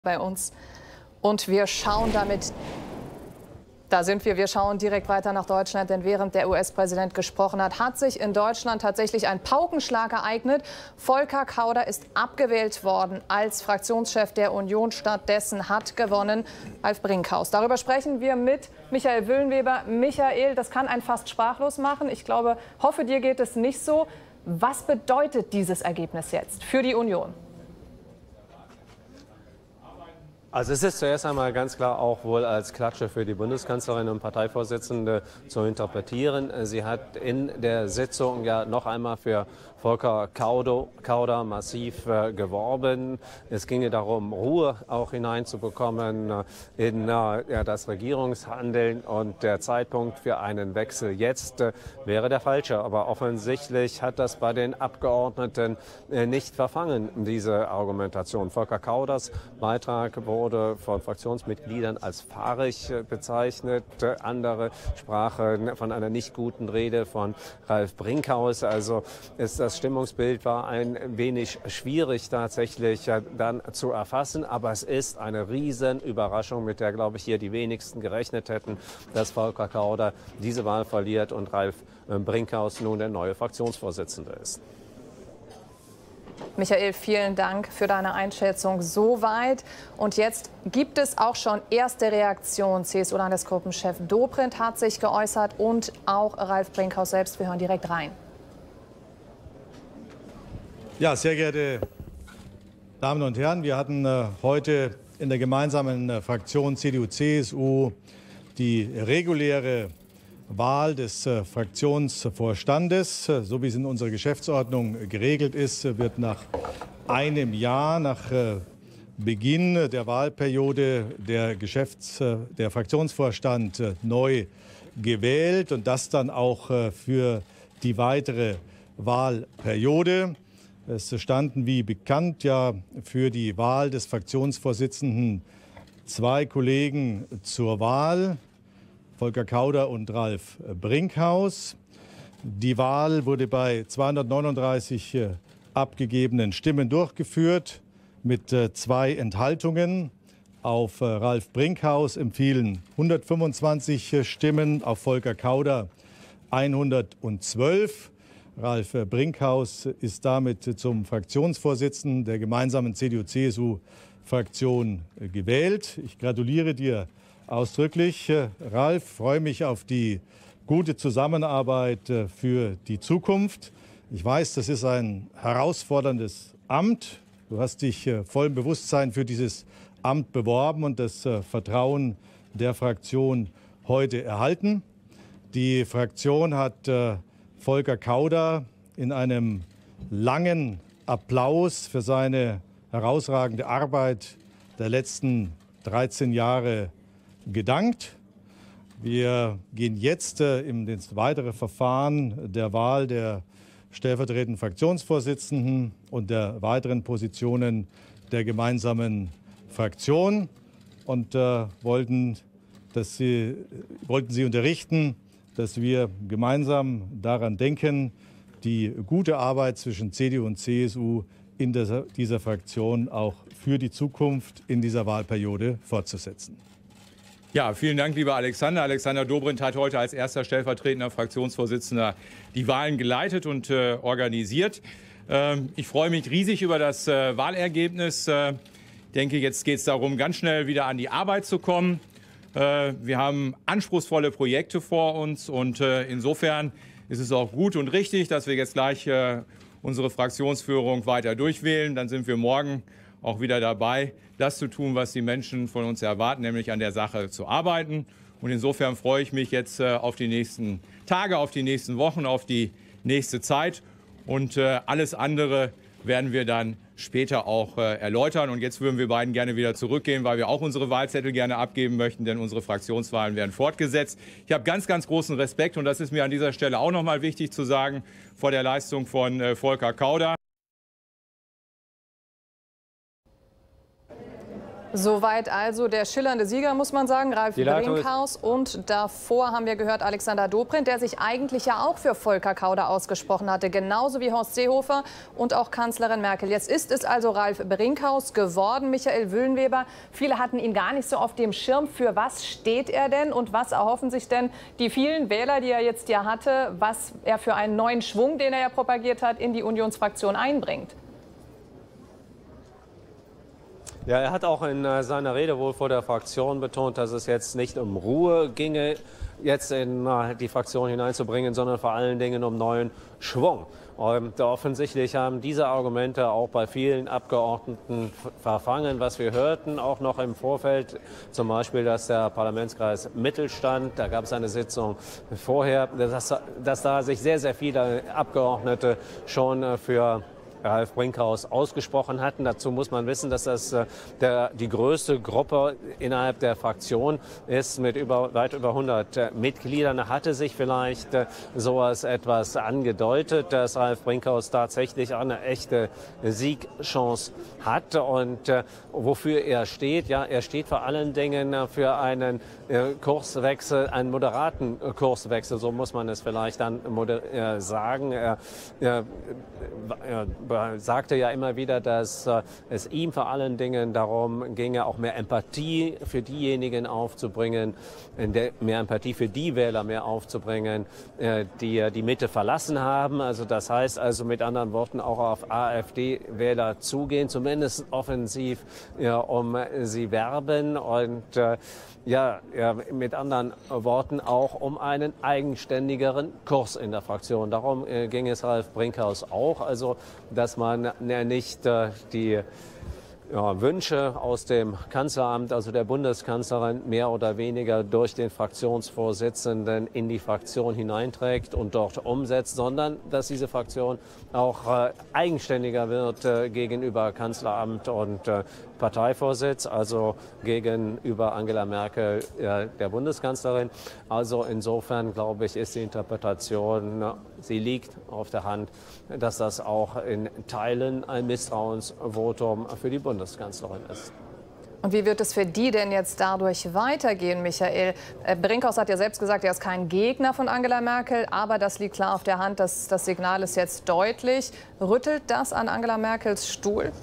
Bei uns. Und wir schauen damit, wir schauen direkt weiter nach Deutschland, denn während der US-Präsident gesprochen hat, hat sich in Deutschland tatsächlich ein Paukenschlag ereignet. Volker Kauder ist abgewählt worden als Fraktionschef der Union. Stattdessen hat gewonnen Ralf Brinkhaus. Darüber sprechen wir mit Michael Wüllenweber. Michael, das kann einen fast sprachlos machen. Ich hoffe, dir geht es nicht so. Was bedeutet dieses Ergebnis jetzt für die Union? Also es ist zuerst einmal ganz klar auch wohl als Klatsche für die Bundeskanzlerin und Parteivorsitzende zu interpretieren. Sie hat in der Sitzung ja noch einmal für Volker Kauder massiv geworben. Es ginge darum, Ruhe auch hineinzubekommen in das Regierungshandeln, und der Zeitpunkt für einen Wechsel jetzt wäre der falsche. Aber offensichtlich hat das bei den Abgeordneten nicht verfangen, diese Argumentation. Volker Kauders Beitrag wurde von Fraktionsmitgliedern als fahrig bezeichnet. Andere sprachen von einer nicht guten Rede von Ralf Brinkhaus. Also das Stimmungsbild war ein wenig schwierig tatsächlich dann zu erfassen. Aber es ist eine Riesenüberraschung, mit der, glaube ich, hier die wenigsten gerechnet hätten, dass Volker Kauder diese Wahl verliert und Ralf Brinkhaus nun der neue Fraktionsvorsitzende ist. Michael, vielen Dank für deine Einschätzung soweit. Und jetzt gibt es auch schon erste Reaktionen. CSU-Landesgruppenchef Dobrindt hat sich geäußert und auch Ralf Brinkhaus selbst. Wir hören direkt rein. Ja, sehr geehrte Damen und Herren, wir hatten heute in der gemeinsamen Fraktion CDU-CSU die reguläre Wahl des Fraktionsvorstandes. So wie es in unserer Geschäftsordnung geregelt ist, wird nach einem Jahr nach Beginn der Wahlperiode der Fraktionsvorstand neu gewählt, und das dann auch für die weitere Wahlperiode. Es standen, wie bekannt, ja für die Wahl des Fraktionsvorsitzenden zwei Kollegen zur Wahl: Volker Kauder und Ralf Brinkhaus. Die Wahl wurde bei 239 abgegebenen Stimmen durchgeführt mit 2 Enthaltungen. Auf Ralf Brinkhaus empfiehlen 125 Stimmen, auf Volker Kauder 112. Ralf Brinkhaus ist damit zum Fraktionsvorsitzenden der gemeinsamen CDU-CSU-Fraktion gewählt. Ich gratuliere dir ausdrücklich, Ralf, freue mich auf die gute Zusammenarbeit für die Zukunft. Ich weiß, das ist ein herausforderndes Amt. Du hast dich vollem Bewusstsein für dieses Amt beworben und das Vertrauen der Fraktion heute erhalten. Die Fraktion hat Volker Kauder in einem langen Applaus für seine herausragende Arbeit der letzten 13 Jahre gedankt. Wir gehen jetzt in das weitere Verfahren der Wahl der stellvertretenden Fraktionsvorsitzenden und der weiteren Positionen der gemeinsamen Fraktion und wollten Sie unterrichten, dass wir gemeinsam daran denken, die gute Arbeit zwischen CDU und CSU in dieser Fraktion auch für die Zukunft in dieser Wahlperiode fortzusetzen. Ja, vielen Dank, lieber Alexander. Alexander Dobrindt hat heute als erster stellvertretender Fraktionsvorsitzender die Wahlen geleitet und organisiert. Ich freue mich riesig über das Wahlergebnis. Ich denke, jetzt geht es darum, ganz schnell wieder an die Arbeit zu kommen. Wir haben anspruchsvolle Projekte vor uns, und insofern ist es auch gut und richtig, dass wir jetzt gleich unsere Fraktionsführung weiter durchwählen. Dann sind wir morgen auch wieder dabei, das zu tun, was die Menschen von uns erwarten, nämlich an der Sache zu arbeiten. Und insofern freue ich mich jetzt auf die nächsten Tage, auf die nächsten Wochen, auf die nächste Zeit. Und alles andere werden wir dann später auch erläutern. Und jetzt würden wir beiden gerne wieder zurückgehen, weil wir auch unsere Wahlzettel gerne abgeben möchten, denn unsere Fraktionswahlen werden fortgesetzt. Ich habe ganz, ganz großen Respekt, und das ist mir an dieser Stelle auch noch mal wichtig zu sagen, vor der Leistung von Volker Kauder. Soweit also der schillernde Sieger, muss man sagen, Ralf Brinkhaus. Und davor haben wir gehört Alexander Dobrindt, der sich eigentlich ja auch für Volker Kauder ausgesprochen hatte, genauso wie Horst Seehofer und auch Kanzlerin Merkel. Jetzt ist es also Ralf Brinkhaus geworden, Michael Wüllenweber. Viele hatten ihn gar nicht so auf dem Schirm. Für was steht er denn und was erhoffen sich denn die vielen Wähler, die er jetzt ja hatte, was er für einen neuen Schwung, den er ja propagiert hat, in die Unionsfraktion einbringt? Ja, er hat auch in seiner Rede wohl vor der Fraktion betont, dass es jetzt nicht um Ruhe ginge, jetzt in die Fraktion hineinzubringen, sondern vor allen Dingen um neuen Schwung. Und offensichtlich haben diese Argumente auch bei vielen Abgeordneten verfangen, was wir hörten, auch noch im Vorfeld, zum Beispiel, dass der Parlamentskreis Mittelstand, da gab es eine Sitzung vorher, dass da sich sehr, sehr viele Abgeordnete schon für Ralf Brinkhaus ausgesprochen hatten. Dazu muss man wissen, dass das die größte Gruppe innerhalb der Fraktion ist mit weit über 100 Mitgliedern. Da hatte sich vielleicht sowas etwas angedeutet, dass Ralf Brinkhaus tatsächlich auch eine echte Siegchance hat. Und wofür er steht, ja, er steht vor allen Dingen für einen Kurswechsel, einen moderaten Kurswechsel, so muss man es vielleicht dann sagen. Er sagte ja immer wieder, dass es ihm vor allen Dingen darum ginge, auch mehr Empathie für diejenigen aufzubringen, mehr Empathie für die Wähler mehr aufzubringen, die die Mitte verlassen haben. Also das heißt also mit anderen Worten auch auf AfD-Wähler zugehen, zumindest offensiv um sie werben und mit anderen Worten auch um einen eigenständigeren Kurs in der Fraktion. Darum ging es Ralf Brinkhaus auch, also dass man nicht die Wünsche aus dem Kanzleramt, also der Bundeskanzlerin, mehr oder weniger durch den Fraktionsvorsitzenden in die Fraktion hineinträgt und dort umsetzt, sondern dass diese Fraktion auch eigenständiger wird gegenüber Kanzleramt und Parteivorsitz, also gegenüber Angela Merkel, der Bundeskanzlerin. Also insofern, glaube ich, ist die Interpretation, sie liegt auf der Hand, dass das auch in Teilen ein Misstrauensvotum für die Bundeskanzlerin ist. Und wie wird es für die denn jetzt dadurch weitergehen, Michael? Brinkhaus hat ja selbst gesagt, er ist kein Gegner von Angela Merkel, aber das liegt klar auf der Hand, das Signal ist jetzt deutlich. Rüttelt das an Angela Merkels Stuhl?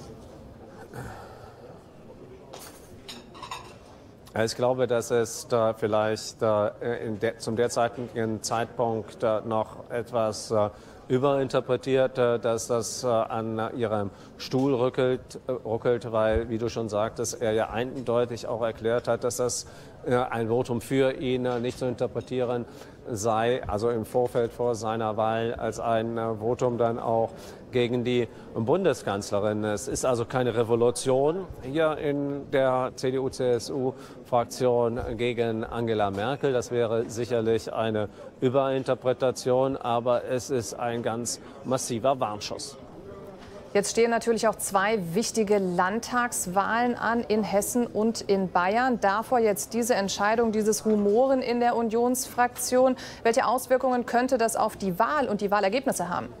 Ich glaube, dass es da vielleicht zum derzeitigen Zeitpunkt noch etwas überinterpretiert, dass das an ihrem Stuhl ruckelt, weil, wie du schon sagtest, er ja eindeutig auch erklärt hat, dass das ein Votum für ihn nicht zu interpretieren sei, also im Vorfeld vor seiner Wahl als ein Votum dann auch gegen die Bundeskanzlerin. Es ist also keine Revolution hier in der CDU-CSU-Fraktion gegen Angela Merkel. Das wäre sicherlich eine Überinterpretation, aber es ist ein ganz massiver Warnschuss. Jetzt stehen natürlich auch zwei wichtige Landtagswahlen an in Hessen und in Bayern. Davor jetzt diese Entscheidung, dieses Rumoren in der Unionsfraktion. Welche Auswirkungen könnte das auf die Wahl und die Wahlergebnisse haben?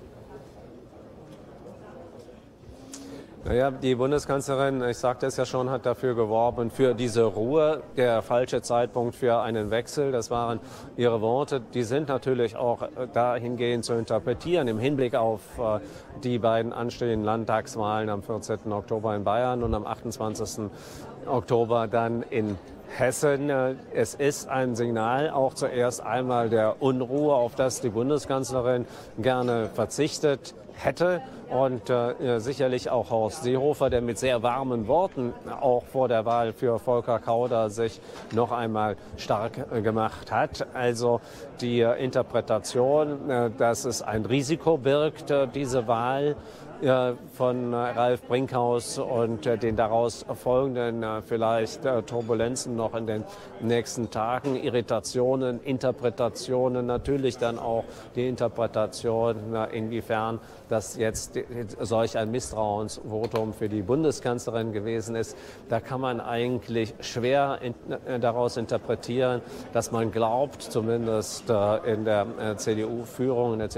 Naja, die Bundeskanzlerin, ich sagte es ja schon, hat dafür geworben, für diese Ruhe, der falsche Zeitpunkt für einen Wechsel. Das waren ihre Worte. Die sind natürlich auch dahingehend zu interpretieren im Hinblick auf die beiden anstehenden Landtagswahlen am 14. Oktober in Bayern und am 28. Oktober dann in Hessen. Es ist ein Signal auch zuerst einmal der Unruhe, auf das die Bundeskanzlerin gerne verzichtet hätte. Und sicherlich auch Horst Seehofer, der mit sehr warmen Worten auch vor der Wahl für Volker Kauder sich noch einmal stark gemacht hat. Also die Interpretation, dass es ein Risiko birgt, diese Wahl von Ralf Brinkhaus und den daraus folgenden vielleicht Turbulenzen noch in den nächsten Tagen, Irritationen, Interpretationen, natürlich dann auch die Interpretation, inwiefern das jetzt solch ein Misstrauensvotum für die Bundeskanzlerin gewesen ist. Da kann man eigentlich schwer daraus interpretieren, dass man glaubt, zumindest in der CDU-Führung, in der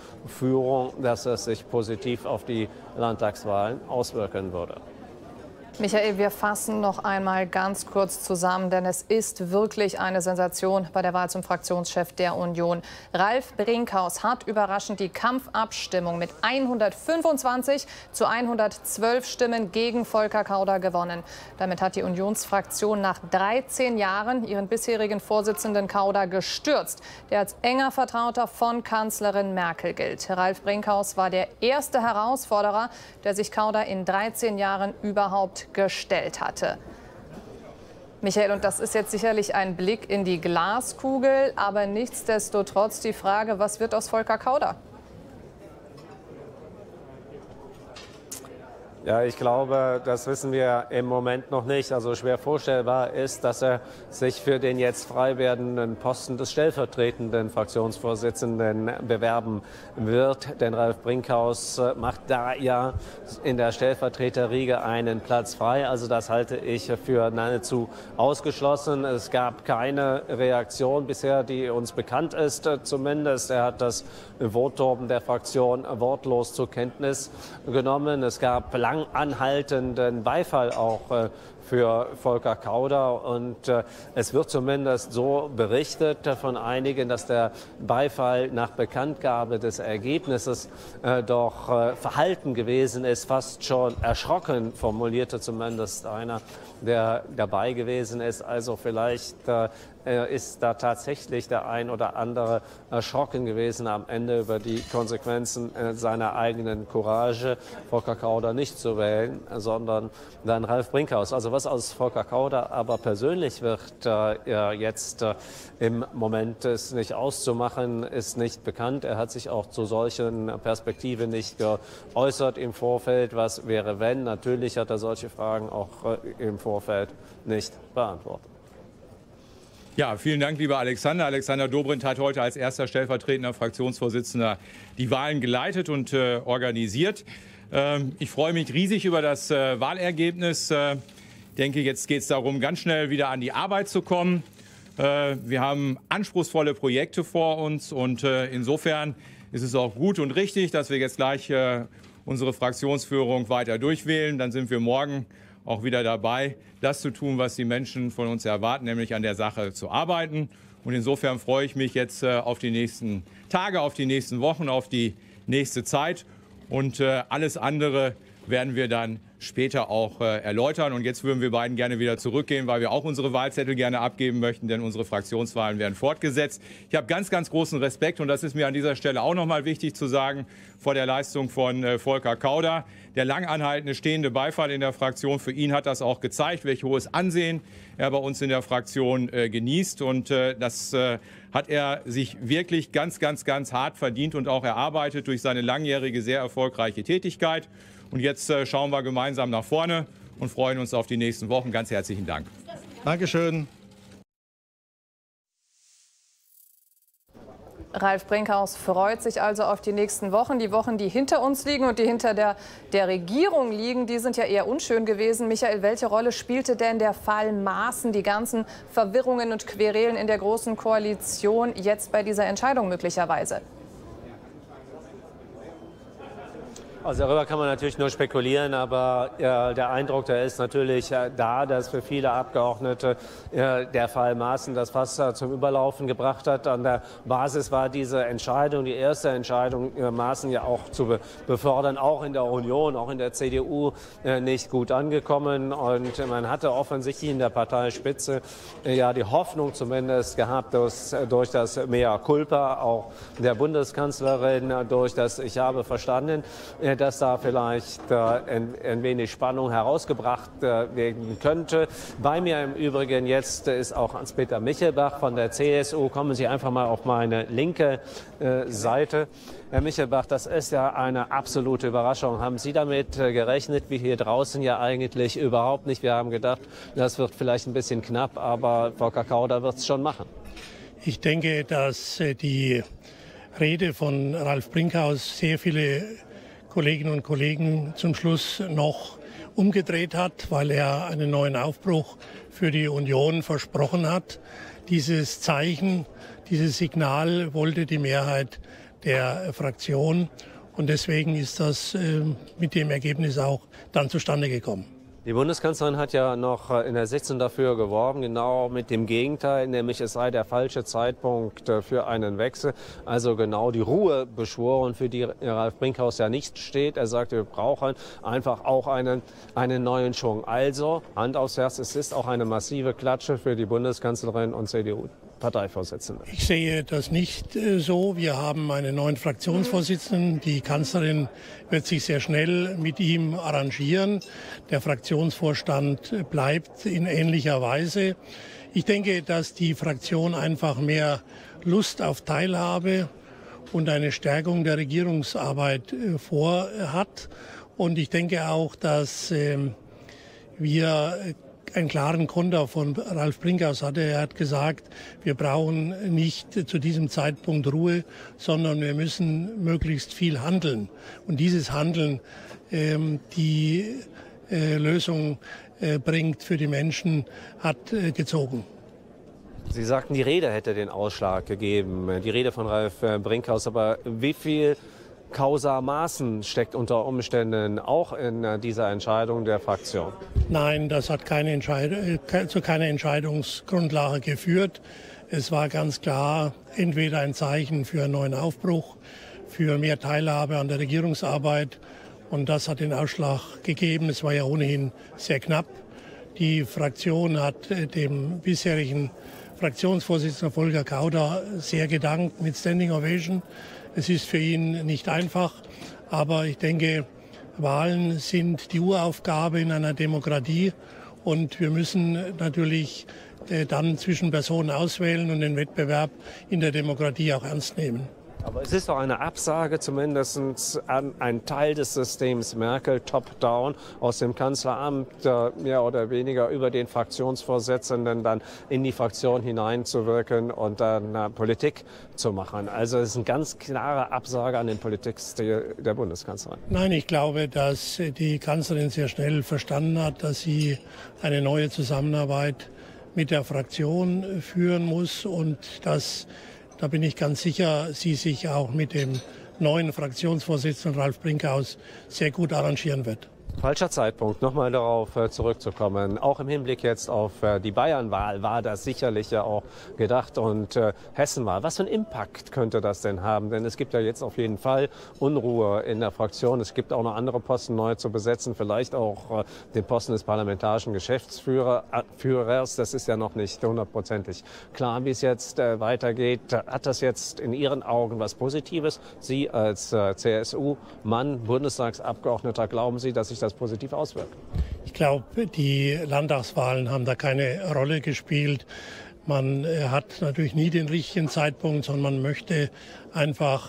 CDU-CSU-Führung, dass es sich positiv auf die Landtagswahlen auswirken würde. Michael, wir fassen noch einmal ganz kurz zusammen, denn es ist wirklich eine Sensation bei der Wahl zum Fraktionschef der Union. Ralf Brinkhaus hat überraschend die Kampfabstimmung mit 125 zu 112 Stimmen gegen Volker Kauder gewonnen. Damit hat die Unionsfraktion nach 13 Jahren ihren bisherigen Vorsitzenden Kauder gestürzt, der als enger Vertrauter von Kanzlerin Merkel gilt. Ralf Brinkhaus war der erste Herausforderer, der sich Kauder in 13 Jahren überhaupt gestellt hatte. Michael, und das ist jetzt sicherlich ein Blick in die Glaskugel, aber nichtsdestotrotz die Frage, was wird aus Volker Kauder? Ja, ich glaube, das wissen wir im Moment noch nicht. Also schwer vorstellbar ist, dass er sich für den jetzt frei werdenden Posten des stellvertretenden Fraktionsvorsitzenden bewerben wird. Denn Ralf Brinkhaus macht da ja in der Stellvertreterriege einen Platz frei. Also das halte ich für nahezu ausgeschlossen. Es gab keine Reaktion bisher, die uns bekannt ist zumindest. Er hat das Votum der Fraktion wortlos zur Kenntnis genommen. Es gab lang anhaltenden Beifall auch für Volker Kauder. Und es wird zumindest so berichtet von einigen, dass der Beifall nach Bekanntgabe des Ergebnisses doch verhalten gewesen ist, fast schon erschrocken, formulierte zumindest einer, der dabei gewesen ist. Also vielleicht ist da tatsächlich der ein oder andere erschrocken gewesen am Ende über die Konsequenzen seiner eigenen Courage, Volker Kauder nicht zu wählen, sondern dann Ralf Brinkhaus. Also was aus Volker Kauder aber persönlich wird jetzt im Moment ist nicht auszumachen, ist nicht bekannt. Er hat sich auch zu solchen Perspektiven nicht geäußert im Vorfeld. Was wäre, wenn? Natürlich hat er solche Fragen auch im Vorfeld nicht beantwortet. Ja, vielen Dank, lieber Alexander. Alexander Dobrindt hat heute als erster stellvertretender Fraktionsvorsitzender die Wahlen geleitet und organisiert. Ich freue mich riesig über das Wahlergebnis. Ich denke, jetzt geht es darum, ganz schnell wieder an die Arbeit zu kommen. Wir haben anspruchsvolle Projekte vor uns und insofern ist es auch gut und richtig, dass wir jetzt gleich unsere Fraktionsführung weiter durchwählen. Dann sind wir morgen auch wieder dabei, das zu tun, was die Menschen von uns erwarten, nämlich an der Sache zu arbeiten. Und insofern freue ich mich jetzt auf die nächsten Tage, auf die nächsten Wochen, auf die nächste Zeit. Und alles andere werden wir dann später auch erläutern. Und jetzt würden wir beiden gerne wieder zurückgehen, weil wir auch unsere Wahlzettel gerne abgeben möchten, denn unsere Fraktionswahlen werden fortgesetzt. Ich habe ganz, ganz großen Respekt, und das ist mir an dieser Stelle auch noch mal wichtig zu sagen, vor der Leistung von Volker Kauder. Der lang anhaltende stehende Beifall in der Fraktion, für ihn hat das auch gezeigt, welch hohes Ansehen er bei uns in der Fraktion genießt. Und das hat er sich wirklich ganz, ganz, ganz hart verdient und auch erarbeitet durch seine langjährige, sehr erfolgreiche Tätigkeit. Und jetzt schauen wir gemeinsam nach vorne und freuen uns auf die nächsten Wochen. Ganz herzlichen Dank. Dankeschön. Ralf Brinkhaus freut sich also auf die nächsten Wochen. Die Wochen, die hinter uns liegen und die hinter der Regierung liegen, die sind ja eher unschön gewesen. Michael, welche Rolle spielte denn der Fall Maaßen, die ganzen Verwirrungen und Querelen in der Großen Koalition jetzt bei dieser Entscheidung möglicherweise? Also darüber kann man natürlich nur spekulieren, aber der Eindruck, der ist natürlich da, dass für viele Abgeordnete der Fall Maaßen das Fass zum Überlaufen gebracht hat. An der Basis war diese Entscheidung, die erste Entscheidung, Maaßen ja auch zu befördern, auch in der Union, auch in der CDU nicht gut angekommen. Und man hatte offensichtlich in der Parteispitze ja die Hoffnung zumindest gehabt, dass durch das Mea Culpa auch der Bundeskanzlerin, durch das Ich habe verstanden, dass da vielleicht ein wenig Spannung herausgebracht werden könnte. Bei mir im Übrigen jetzt ist auch Hans-Peter Michelbach von der CSU. Kommen Sie einfach mal auf meine linke Seite. Herr Michelbach, das ist ja eine absolute Überraschung. Haben Sie damit gerechnet, wie hier draußen ja eigentlich überhaupt nicht? Wir haben gedacht, das wird vielleicht ein bisschen knapp, aber Volker Kauder wird es schon machen. Ich denke, dass die Rede von Ralf Brinkhaus sehr viele Kolleginnen und Kollegen zum Schluss noch umgedreht hat, weil er einen neuen Aufbruch für die Union versprochen hat. Dieses Zeichen, dieses Signal wollte die Mehrheit der Fraktion und deswegen ist das mit dem Ergebnis auch dann zustande gekommen. Die Bundeskanzlerin hat ja noch in der Sitzung dafür geworben, genau mit dem Gegenteil, nämlich es sei der falsche Zeitpunkt für einen Wechsel. Also genau die Ruhe beschworen, für die Ralf Brinkhaus ja nicht steht. Er sagte, wir brauchen einfach auch einen neuen Schwung. Also, Hand aufs Herz, es ist auch eine massive Klatsche für die Bundeskanzlerin und CDU-Parteivorsitzende. Ich sehe das nicht so. Wir haben einen neuen Fraktionsvorsitzenden. Die Kanzlerin wird sich sehr schnell mit ihm arrangieren. Der Fraktionsvorstand bleibt in ähnlicher Weise. Ich denke, dass die Fraktion einfach mehr Lust auf Teilhabe und eine Stärkung der Regierungsarbeit vorhat. Und ich denke auch, dass wir einen klaren Konter von Ralf Brinkhaus hatte. Er hat gesagt, wir brauchen nicht zu diesem Zeitpunkt Ruhe, sondern wir müssen möglichst viel handeln. Und dieses Handeln die Lösung bringt für die Menschen, hat gezogen. Sie sagten, die Rede hätte den Ausschlag gegeben, die Rede von Ralf Brinkhaus. Aber wie viel Causa Maaßen steckt unter Umständen auch in dieser Entscheidung der Fraktion? Nein, das hat zu keiner Entscheidungsgrundlage geführt. Es war ganz klar entweder ein Zeichen für einen neuen Aufbruch, für mehr Teilhabe an der Regierungsarbeit. Und das hat den Ausschlag gegeben. Es war ja ohnehin sehr knapp. Die Fraktion hat dem bisherigen Fraktionsvorsitzenden Volker Kauder sehr gedankt mit Standing Ovation. Es ist für ihn nicht einfach, aber ich denke, Wahlen sind die Uraufgabe in einer Demokratie und wir müssen natürlich dann zwischen Personen auswählen und den Wettbewerb in der Demokratie auch ernst nehmen. Aber es ist doch eine Absage zumindest an einen Teil des Systems Merkel, top-down, aus dem Kanzleramt mehr oder weniger über den Fraktionsvorsitzenden dann in die Fraktion hineinzuwirken und dann Politik zu machen. Also es ist eine ganz klare Absage an den Politikstil der Bundeskanzlerin. Nein, ich glaube, dass die Kanzlerin sehr schnell verstanden hat, dass sie eine neue Zusammenarbeit mit der Fraktion führen muss und dass, da bin ich ganz sicher, sie sich auch mit dem neuen Fraktionsvorsitzenden Ralf Brinkhaus sehr gut arrangieren wird. Falscher Zeitpunkt, nochmal darauf zurückzukommen. Auch im Hinblick jetzt auf die Bayernwahl war das sicherlich ja auch gedacht und Hessenwahl. Was für einen Impact könnte das denn haben? Denn es gibt ja jetzt auf jeden Fall Unruhe in der Fraktion. Es gibt auch noch andere Posten neu zu besetzen, vielleicht auch den Posten des parlamentarischen Geschäftsführers. Das ist ja noch nicht hundertprozentig klar, wie es jetzt weitergeht. Hat das jetzt in Ihren Augen was Positives? Sie als CSU-Mann, Bundestagsabgeordneter, glauben Sie, dass sich das positiv auswirkt? Ich glaube, die Landtagswahlen haben da keine Rolle gespielt. Man hat natürlich nie den richtigen Zeitpunkt, sondern man möchte einfach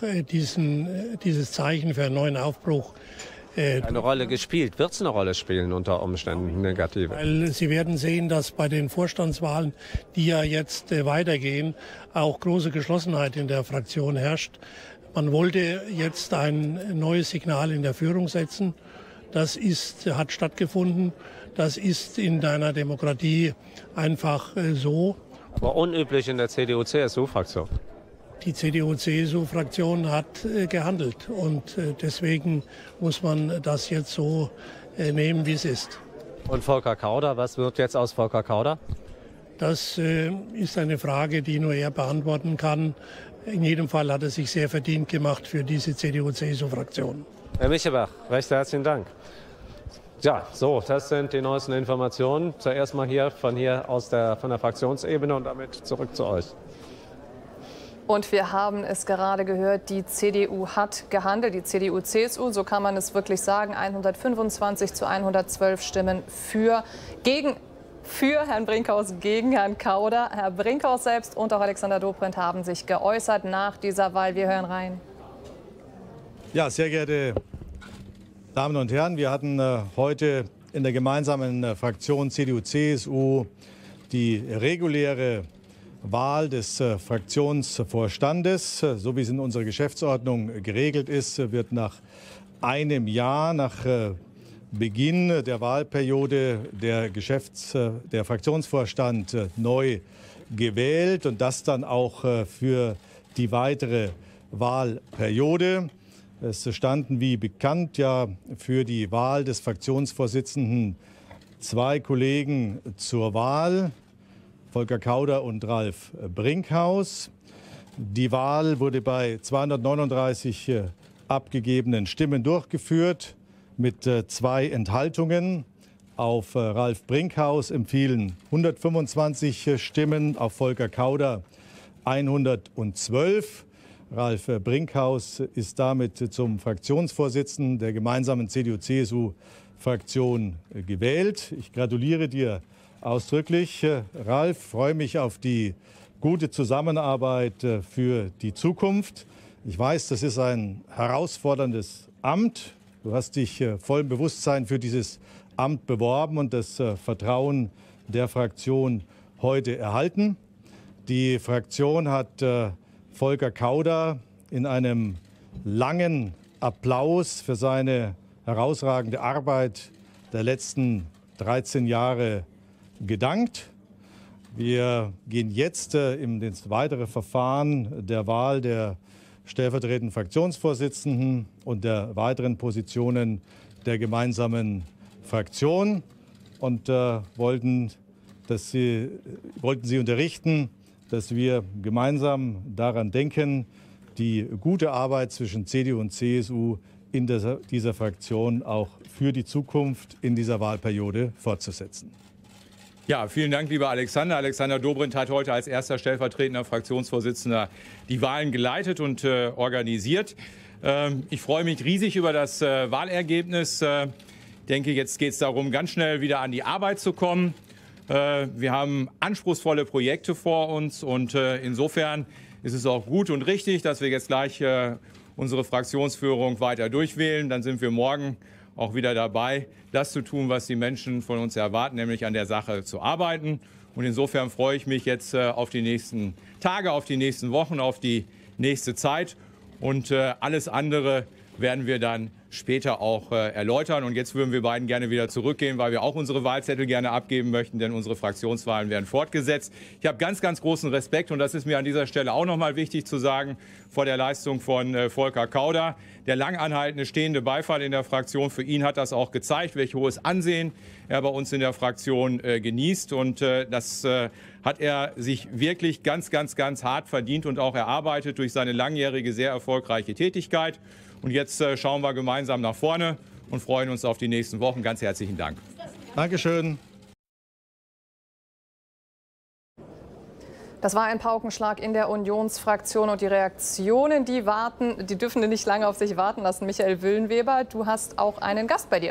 dieses Zeichen für einen neuen Aufbruch. Eine Rolle gespielt. Wird es eine Rolle spielen unter Umständen negative? Weil Sie werden sehen, dass bei den Vorstandswahlen, die ja jetzt weitergehen, auch große Geschlossenheit in der Fraktion herrscht. Man wollte jetzt ein neues Signal in der Führung setzen. Das hat stattgefunden. Das ist in einer Demokratie einfach so. Aber unüblich in der CDU-CSU-Fraktion. Die CDU-CSU-Fraktion hat gehandelt und deswegen muss man das jetzt so nehmen, wie es ist. Und Volker Kauder, was wird jetzt aus Volker Kauder? Das ist eine Frage, die nur er beantworten kann. In jedem Fall hat er sich sehr verdient gemacht für diese CDU-CSU-Fraktion. Herr Michelbach, recht herzlichen Dank. Ja, so, das sind die neuesten Informationen. Zuerst mal von der Fraktionsebene und damit zurück zu euch. Und wir haben es gerade gehört, die CDU hat gehandelt, die CDU-CSU, so kann man es wirklich sagen, 125 zu 112 Stimmen für Herrn Brinkhaus gegen Herrn Kauder. Herr Brinkhaus selbst und auch Alexander Dobrindt haben sich geäußert nach dieser Wahl. Wir hören rein. Ja, sehr geehrte Damen und Herren, wir hatten heute in der gemeinsamen Fraktion CDU-CSU die reguläre Wahl des Fraktionsvorstandes. So wie es in unserer Geschäftsordnung geregelt ist, wird nach einem Jahr nach Beginn der Wahlperiode der Fraktionsvorstand neu gewählt und das dann auch für die weitere Wahlperiode. Es standen, wie bekannt, ja für die Wahl des Fraktionsvorsitzenden zwei Kollegen zur Wahl, Volker Kauder und Ralf Brinkhaus. Die Wahl wurde bei 239 abgegebenen Stimmen durchgeführt mit 2 Enthaltungen. Auf Ralf Brinkhaus empfiehlen 125 Stimmen, auf Volker Kauder 112. Ralf Brinkhaus ist damit zum Fraktionsvorsitzenden der gemeinsamen CDU-CSU-Fraktion gewählt. Ich gratuliere dir ausdrücklich. Ralf, freue mich auf die gute Zusammenarbeit für die Zukunft. Ich weiß, das ist ein herausforderndes Amt. Du hast dich vollem Bewusstsein für dieses Amt beworben und das Vertrauen der Fraktion heute erhalten. Die Fraktion hat Volker Kauder in einem langen Applaus für seine herausragende Arbeit der letzten 13 Jahre gedankt. Wir gehen jetzt in das weitere Verfahren der Wahl der stellvertretenden Fraktionsvorsitzenden und der weiteren Positionen der gemeinsamen Fraktion und wollten Sie unterrichten, dass wir gemeinsam daran denken, die gute Arbeit zwischen CDU und CSU in dieser Fraktion auch für die Zukunft in dieser Wahlperiode fortzusetzen. Ja, vielen Dank, lieber Alexander. Alexander Dobrindt hat heute als erster stellvertretender Fraktionsvorsitzender die Wahlen geleitet und organisiert. Ich freue mich riesig über das Wahlergebnis. Ich denke, jetzt geht es darum, ganz schnell wieder an die Arbeit zu kommen. Wir haben anspruchsvolle Projekte vor uns und insofern ist es auch gut und richtig, dass wir jetzt gleich unsere Fraktionsführung weiter durchwählen. Dann sind wir morgen auch wieder dabei, das zu tun, was die Menschen von uns erwarten, nämlich an der Sache zu arbeiten. Und insofern freue ich mich jetzt auf die nächsten Tage, auf die nächsten Wochen, auf die nächste Zeit. Und alles andere werden wir dann später auch erläutern. Und jetzt würden wir beiden gerne wieder zurückgehen, weil wir auch unsere Wahlzettel gerne abgeben möchten, denn unsere Fraktionswahlen werden fortgesetzt. Ich habe ganz, ganz großen Respekt, und das ist mir an dieser Stelle auch noch mal wichtig zu sagen, vor der Leistung von Volker Kauder. Der lang anhaltende stehende Beifall in der Fraktion, für ihn hat das auch gezeigt, welch hohes Ansehen er bei uns in der Fraktion genießt. Und das hat er sich wirklich ganz, ganz, ganz hart verdient und auch erarbeitet durch seine langjährige, sehr erfolgreiche Tätigkeit. Und jetzt schauen wir gemeinsam nach vorne und freuen uns auf die nächsten Wochen. Ganz herzlichen Dank. Dankeschön. Das war ein Paukenschlag in der Unionsfraktion, und die Reaktionen, die dürfen nicht lange auf sich warten lassen. Michael Willenweber, du hast auch einen Gast bei dir.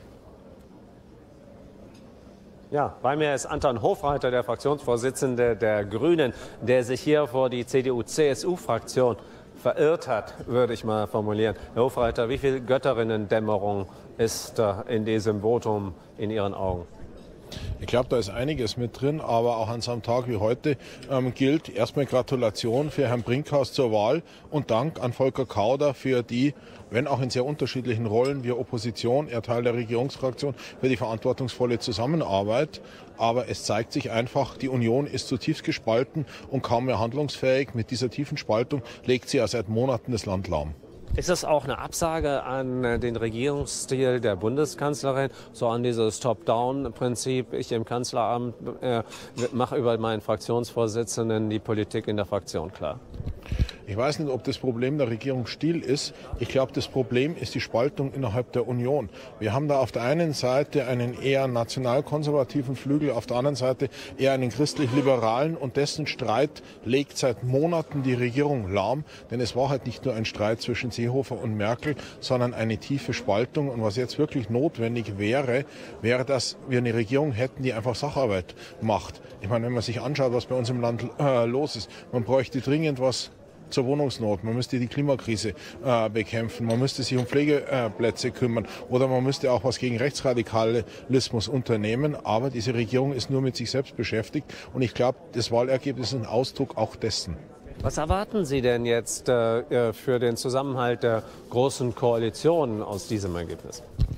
Ja, bei mir ist Anton Hofreiter, der Fraktionsvorsitzende der Grünen, der sich hier vor die CDU-CSU-Fraktion verirrt hat, würde ich mal formulieren. Herr Hofreiter, wie viel Götterinnendämmerung ist in diesem Votum in Ihren Augen? Ich glaube, da ist einiges mit drin, aber auch an so einem Tag wie heute gilt erstmal Gratulation für Herrn Brinkhaus zur Wahl und Dank an Volker Kauder für die, wenn auch in sehr unterschiedlichen Rollen, wir Opposition, er Teil der Regierungsfraktion, für die verantwortungsvolle Zusammenarbeit. Aber es zeigt sich einfach, die Union ist zutiefst gespalten und kaum mehr handlungsfähig. Mit dieser tiefen Spaltung legt sie ja seit Monaten das Land lahm. Ist das auch eine Absage an den Regierungsstil der Bundeskanzlerin, so an dieses Top-Down-Prinzip? Ich im Kanzleramt mache über meinen Fraktionsvorsitzenden die Politik in der Fraktion klar. Ich weiß nicht, ob das Problem der Regierung Stil ist. Ich glaube, das Problem ist die Spaltung innerhalb der Union. Wir haben da auf der einen Seite einen eher nationalkonservativen Flügel, auf der anderen Seite eher einen christlich-liberalen, und dessen Streit legt seit Monaten die Regierung lahm. Denn es war halt nicht nur ein Streit zwischen Seehofer und Merkel, sondern eine tiefe Spaltung. Und was jetzt wirklich notwendig wäre, dass wir eine Regierung hätten, die einfach Sacharbeit macht. Ich meine, wenn man sich anschaut, was bei uns im Land los ist, man bräuchte dringend was zur Wohnungsnot, man müsste die Klimakrise bekämpfen, man müsste sich um Pflegeplätze kümmern oder man müsste auch was gegen Rechtsradikalismus unternehmen. Aber diese Regierung ist nur mit sich selbst beschäftigt, und ich glaube, das Wahlergebnis ist ein Ausdruck auch dessen. Was erwarten Sie denn jetzt für den Zusammenhalt der großen Koalition aus diesem Ergebnis?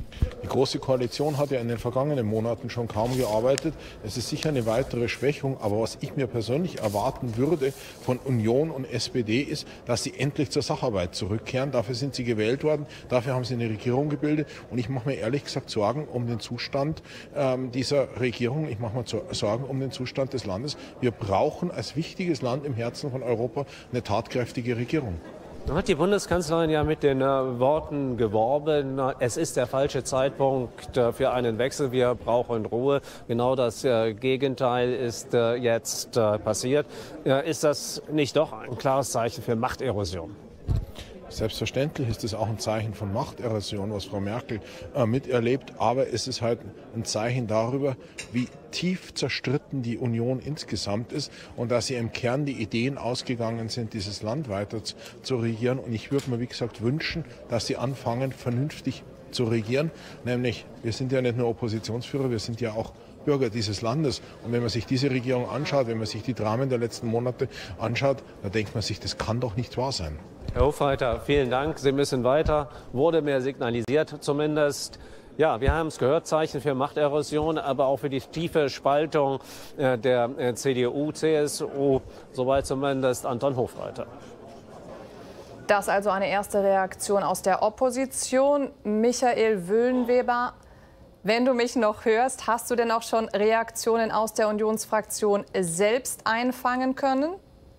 Die Große Koalition hat ja in den vergangenen Monaten schon kaum gearbeitet. Es ist sicher eine weitere Schwächung, aber was ich mir persönlich erwarten würde von Union und SPD ist, dass sie endlich zur Sacharbeit zurückkehren. Dafür sind sie gewählt worden, dafür haben sie eine Regierung gebildet und ich mache mir ehrlich gesagt Sorgen um den Zustand dieser Regierung. Ich mache mir Sorgen um den Zustand des Landes. Wir brauchen als wichtiges Land im Herzen von Europa eine tatkräftige Regierung. Nun hat die Bundeskanzlerin ja mit den Worten geworben, es ist der falsche Zeitpunkt für einen Wechsel, wir brauchen Ruhe. Genau das Gegenteil ist jetzt passiert. Ist das nicht doch ein klares Zeichen für Machterosion? Selbstverständlich ist es auch ein Zeichen von Machterosion, was Frau Merkel miterlebt. Aber es ist halt ein Zeichen darüber, wie tief zerstritten die Union insgesamt ist und dass ihr im Kern die Ideen ausgegangen sind, dieses Land weiter zu regieren. Und ich würde mir, wie gesagt, wünschen, dass sie anfangen, vernünftig zu regieren. Nämlich, wir sind ja nicht nur Oppositionsführer, wir sind ja auch Bürger dieses Landes. Und wenn man sich diese Regierung anschaut, wenn man sich die Dramen der letzten Monate anschaut, dann denkt man sich, das kann doch nicht wahr sein. Herr Hofreiter, vielen Dank. Sie müssen weiter. Wurde mir signalisiert zumindest. Ja, wir haben es gehört, Zeichen für Machterosion, aber auch für die tiefe Spaltung der CDU, CSU. Soweit zumindest Anton Hofreiter. Das also eine erste Reaktion aus der Opposition. Michael Wöhlenweber, wenn du mich noch hörst, hast du denn auch schon Reaktionen aus der Unionsfraktion selbst einfangen können?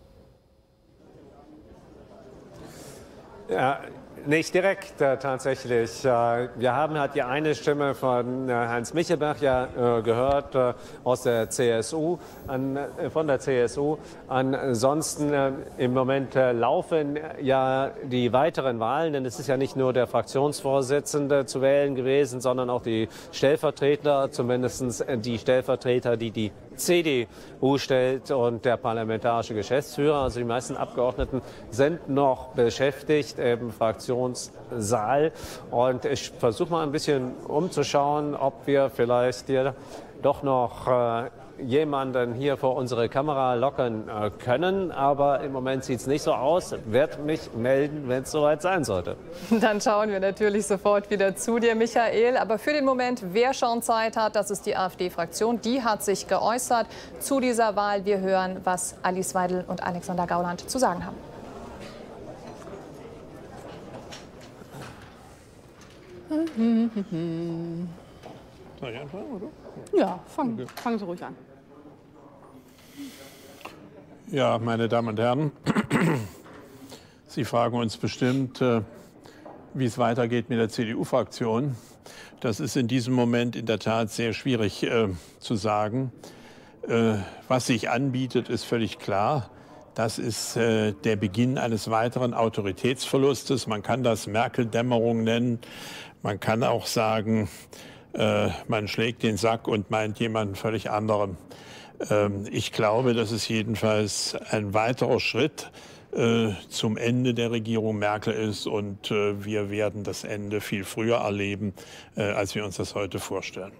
Ja, nicht direkt tatsächlich. Wir haben halt die eine Stimme von Heinz Michelberg gehört aus der CSU, von der CSU. Ansonsten im Moment laufen ja die weiteren Wahlen, denn es ist ja nicht nur der Fraktionsvorsitzende zu wählen gewesen, sondern auch die Stellvertreter, zumindest die Stellvertreter, die die CDU stellt und der parlamentarische Geschäftsführer. Also die meisten Abgeordneten sind noch beschäftigt im Fraktionssaal. Und ich versuche mal ein bisschen umzuschauen, ob wir vielleicht hier doch noch jemanden hier vor unsere Kamera locken können. Aber im Moment sieht es nicht so aus. Werde mich melden, wenn es soweit sein sollte. Dann schauen wir natürlich sofort wieder zu dir, Michael. Aber für den Moment, wer schon Zeit hat, das ist die AfD-Fraktion. Die hat sich geäußert zu dieser Wahl. Wir hören, was Alice Weidel und Alexander Gauland zu sagen haben. Soll ich anfangen, oder? Ja, fangen Sie ruhig an. Ja, meine Damen und Herren, Sie fragen uns bestimmt, wie es weitergeht mit der CDU-Fraktion. Das ist in diesem Moment in der Tat sehr schwierig zu sagen. Was sich anbietet, ist völlig klar. Das ist der Beginn eines weiteren Autoritätsverlustes. Man kann das Merkel-Dämmerung nennen. Man kann auch sagen, man schlägt den Sack und meint jemanden völlig anderen. Ich glaube, das ist jedenfalls ein weiterer Schritt zum Ende der Regierung Merkel ist. Und wir werden das Ende viel früher erleben, als wir uns das heute vorstellen.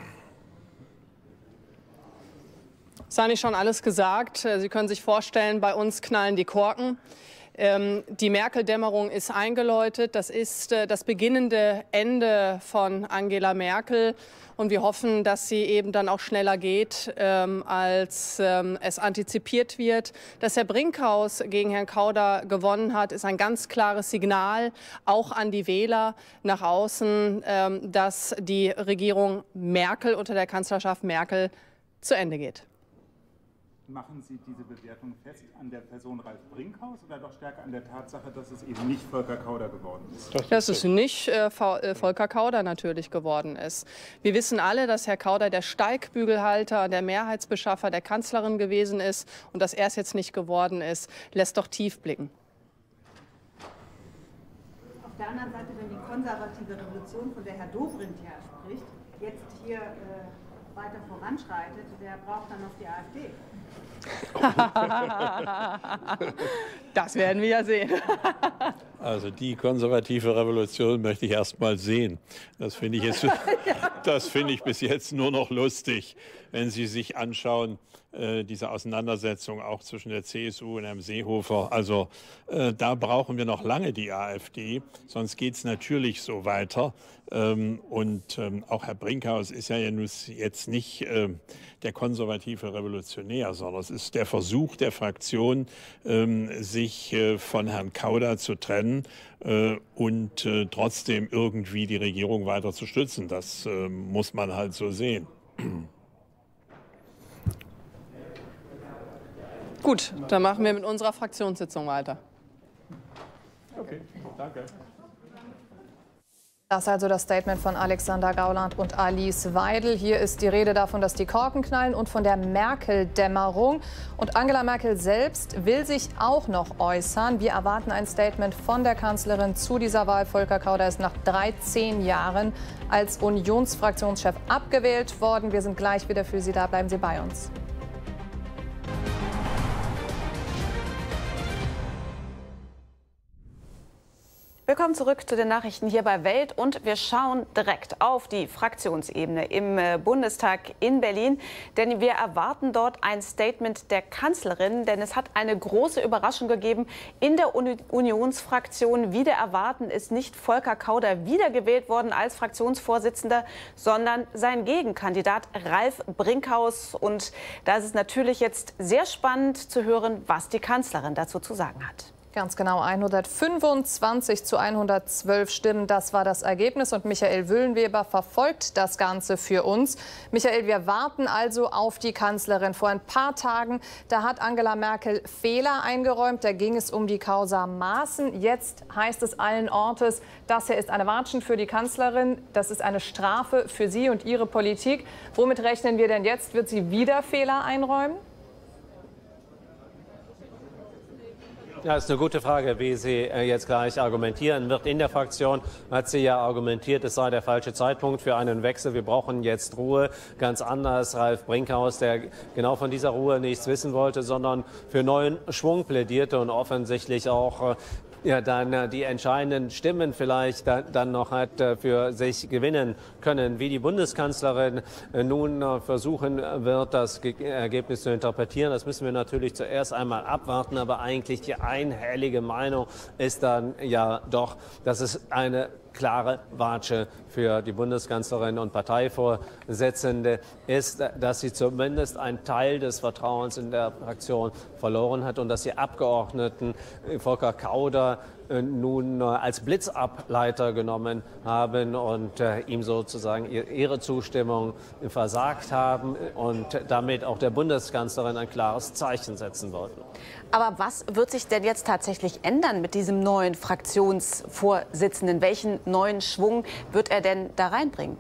Ist eigentlich schon alles gesagt. Sie können sich vorstellen, bei uns knallen die Korken. Die Merkel-Dämmerung ist eingeläutet. Das ist das beginnende Ende von Angela Merkel. Und wir hoffen, dass sie eben dann auch schneller geht, als es antizipiert wird. Dass Herr Brinkhaus gegen Herrn Kauder gewonnen hat, ist ein ganz klares Signal, auch an die Wähler nach außen, dass die Regierung Merkel unter der Kanzlerschaft Merkel zu Ende geht. Machen Sie diese Bewertung fest an der Person Ralf Brinkhaus oder doch stärker an der Tatsache, dass es eben nicht Volker Kauder geworden ist? Dass es nicht Volker Kauder natürlich geworden ist. Wir wissen alle, dass Herr Kauder der Steigbügelhalter, der Mehrheitsbeschaffer der Kanzlerin gewesen ist. Und dass er es jetzt nicht geworden ist, lässt doch tief blicken. Auf der anderen Seite, wenn die konservative Revolution, von der Herr Dobrindt ja spricht, jetzt hier weiter voranschreitet, wer braucht dann noch die AfD? Das werden wir ja sehen. Also die konservative Revolution möchte ich erst mal sehen. Das finde ich, find ich bis jetzt nur noch lustig, wenn Sie sich anschauen, diese Auseinandersetzung auch zwischen der CSU und Herrn Seehofer. Also da brauchen wir noch lange die AfD, sonst geht es natürlich so weiter. Auch Herr Brinkhaus ist ja jetzt nicht der konservative Revolutionär, sondern es ist der Versuch der Fraktion, sich von Herrn Kauder zu trennen und trotzdem irgendwie die Regierung weiter zu stützen. Das muss man halt so sehen. Gut, dann machen wir mit unserer Fraktionssitzung weiter. Okay, danke. Das ist also das Statement von Alexander Gauland und Alice Weidel. Hier ist die Rede davon, dass die Korken knallen und von der Merkel-Dämmerung. Und Angela Merkel selbst will sich auch noch äußern. Wir erwarten ein Statement von der Kanzlerin zu dieser Wahl. Volker Kauder ist nach 13 Jahren als Unionsfraktionschef abgewählt worden. Wir sind gleich wieder für Sie da. Bleiben Sie bei uns. Willkommen zurück zu den Nachrichten hier bei Welt und wir schauen direkt auf die Fraktionsebene im Bundestag in Berlin, denn wir erwarten dort ein Statement der Kanzlerin, denn es hat eine große Überraschung gegeben in der Unionsfraktion. Wider Erwarten ist nicht Volker Kauder wiedergewählt worden als Fraktionsvorsitzender, sondern sein Gegenkandidat Ralf Brinkhaus. Und da ist es natürlich jetzt sehr spannend zu hören, was die Kanzlerin dazu zu sagen hat. Ganz genau, 125 zu 112 Stimmen, das war das Ergebnis. Und Michael Wüllenweber verfolgt das Ganze für uns. Michael, wir warten also auf die Kanzlerin. Vor ein paar Tagen, da hat Angela Merkel Fehler eingeräumt. Da ging es um die Causa Maaßen. Jetzt heißt es allen Ortes, das hier ist eine Watschen für die Kanzlerin. Das ist eine Strafe für Sie und Ihre Politik. Womit rechnen wir denn jetzt? Wird sie wieder Fehler einräumen? Ja, ist eine gute Frage, wie sie jetzt gleich argumentieren wird. In der Fraktion hat sie ja argumentiert, es sei der falsche Zeitpunkt für einen Wechsel. Wir brauchen jetzt Ruhe. Ganz anders Ralf Brinkhaus, der genau von dieser Ruhe nichts wissen wollte, sondern für neuen Schwung plädierte und offensichtlich auch dann die entscheidenden Stimmen vielleicht dann noch hat für sich gewinnen können. Wie die Bundeskanzlerin nun versuchen wird, das Ergebnis zu interpretieren, das müssen wir natürlich zuerst einmal abwarten. Aber eigentlich die einhellige Meinung ist dann ja doch, dass es eine klare Watsche für die Bundeskanzlerin und Parteivorsitzende ist, dass sie zumindest einen Teil des Vertrauens in der Fraktion verloren hat und dass die Abgeordneten Volker Kauder nun als Blitzableiter genommen haben und ihm sozusagen ihre Zustimmung versagt haben und damit auch der Bundeskanzlerin ein klares Zeichen setzen wollten. Aber was wird sich denn jetzt tatsächlich ändern mit diesem neuen Fraktionsvorsitzenden? Welchen neuen Schwung wird er denn da reinbringen?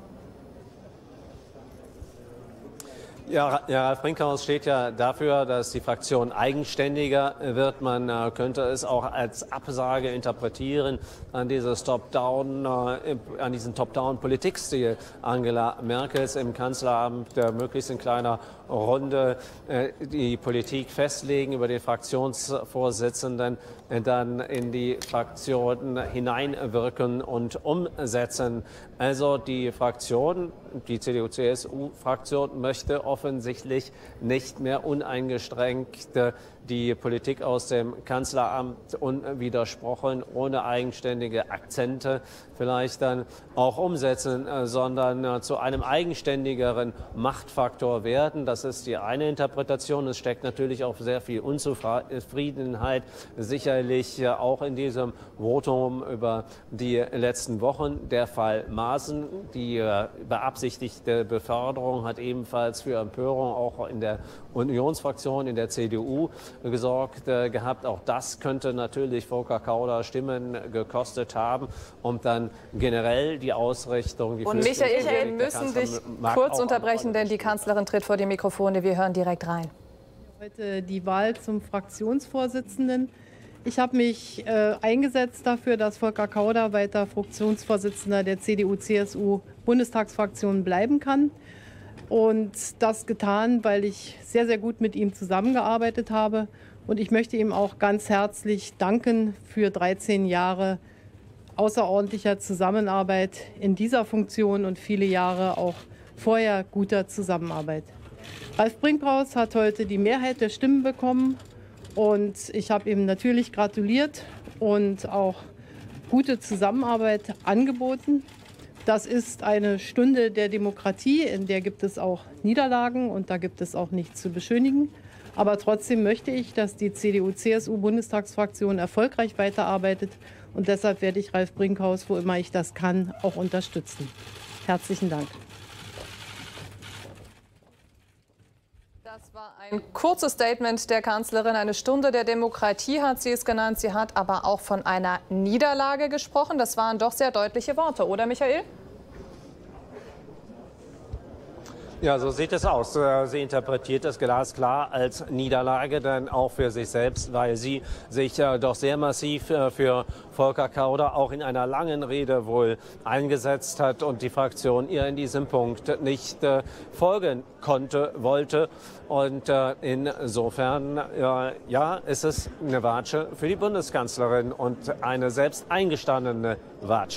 Ja, Ralf Brinkhaus steht ja dafür, dass die Fraktion eigenständiger wird. Man könnte es auch als Absage interpretieren an dieses an diesen Top-Down-Politikstil Angela Merkels im Kanzleramt, möglichst in kleiner Runde die Politik festlegen, über den Fraktionsvorsitzenden dann in die Fraktion hineinwirken und umsetzen. Also die Fraktion, die CDU-CSU-Fraktion möchte offensichtlich nicht mehr uneingeschränkt die Politik aus dem Kanzleramt unwidersprochen, ohne eigenständige Akzente vielleicht dann auch umsetzen, sondern zu einem eigenständigeren Machtfaktor werden. Das ist die eine Interpretation. Es steckt natürlich auch sehr viel Unzufriedenheit sicherlich auch in diesem Votum über die letzten Wochen. Der Fall Maaßen, die beabsichtigte Beförderung hat ebenfalls für Empörung auch in der Unionsfraktion, in der CDU gesorgt gehabt. Auch das könnte natürlich Volker Kauder Stimmen gekostet haben und dann generell die Ausrichtung. Die und Michael, wir müssen dich kurz unterbrechen, denn die Kanzlerin tritt vor die Mikrofone. Wir hören direkt rein. Heute die Wahl zum Fraktionsvorsitzenden. Ich habe mich eingesetzt dafür, dass Volker Kauder weiter Fraktionsvorsitzender der CDU-CSU-Bundestagsfraktion bleiben kann. Und das getan, weil ich sehr, sehr gut mit ihm zusammengearbeitet habe. Und ich möchte ihm auch ganz herzlich danken für 13 Jahre außerordentlicher Zusammenarbeit in dieser Funktion und viele Jahre auch vorher guter Zusammenarbeit. Ralf Brinkhaus hat heute die Mehrheit der Stimmen bekommen und ich habe ihm natürlich gratuliert und auch gute Zusammenarbeit angeboten. Das ist eine Stunde der Demokratie, in der gibt es auch Niederlagen und da gibt es auch nichts zu beschönigen. Aber trotzdem möchte ich, dass die CDU-CSU-Bundestagsfraktion erfolgreich weiterarbeitet. Und deshalb werde ich Ralf Brinkhaus, wo immer ich das kann, auch unterstützen. Herzlichen Dank. Das war ein kurzes Statement der Kanzlerin. Eine Stunde der Demokratie hat sie es genannt. Sie hat aber auch von einer Niederlage gesprochen. Das waren doch sehr deutliche Worte, oder Michael? Ja, so sieht es aus. Sie interpretiert das glasklar als Niederlage, dann auch für sich selbst, weil sie sich doch sehr massiv für Volker Kauder auch in einer langen Rede wohl eingesetzt hat und die Fraktion ihr in diesem Punkt nicht folgen konnte, wollte. Und insofern, ja, ist es eine Watsche für die Bundeskanzlerin und eine selbst eingestandene Watsche.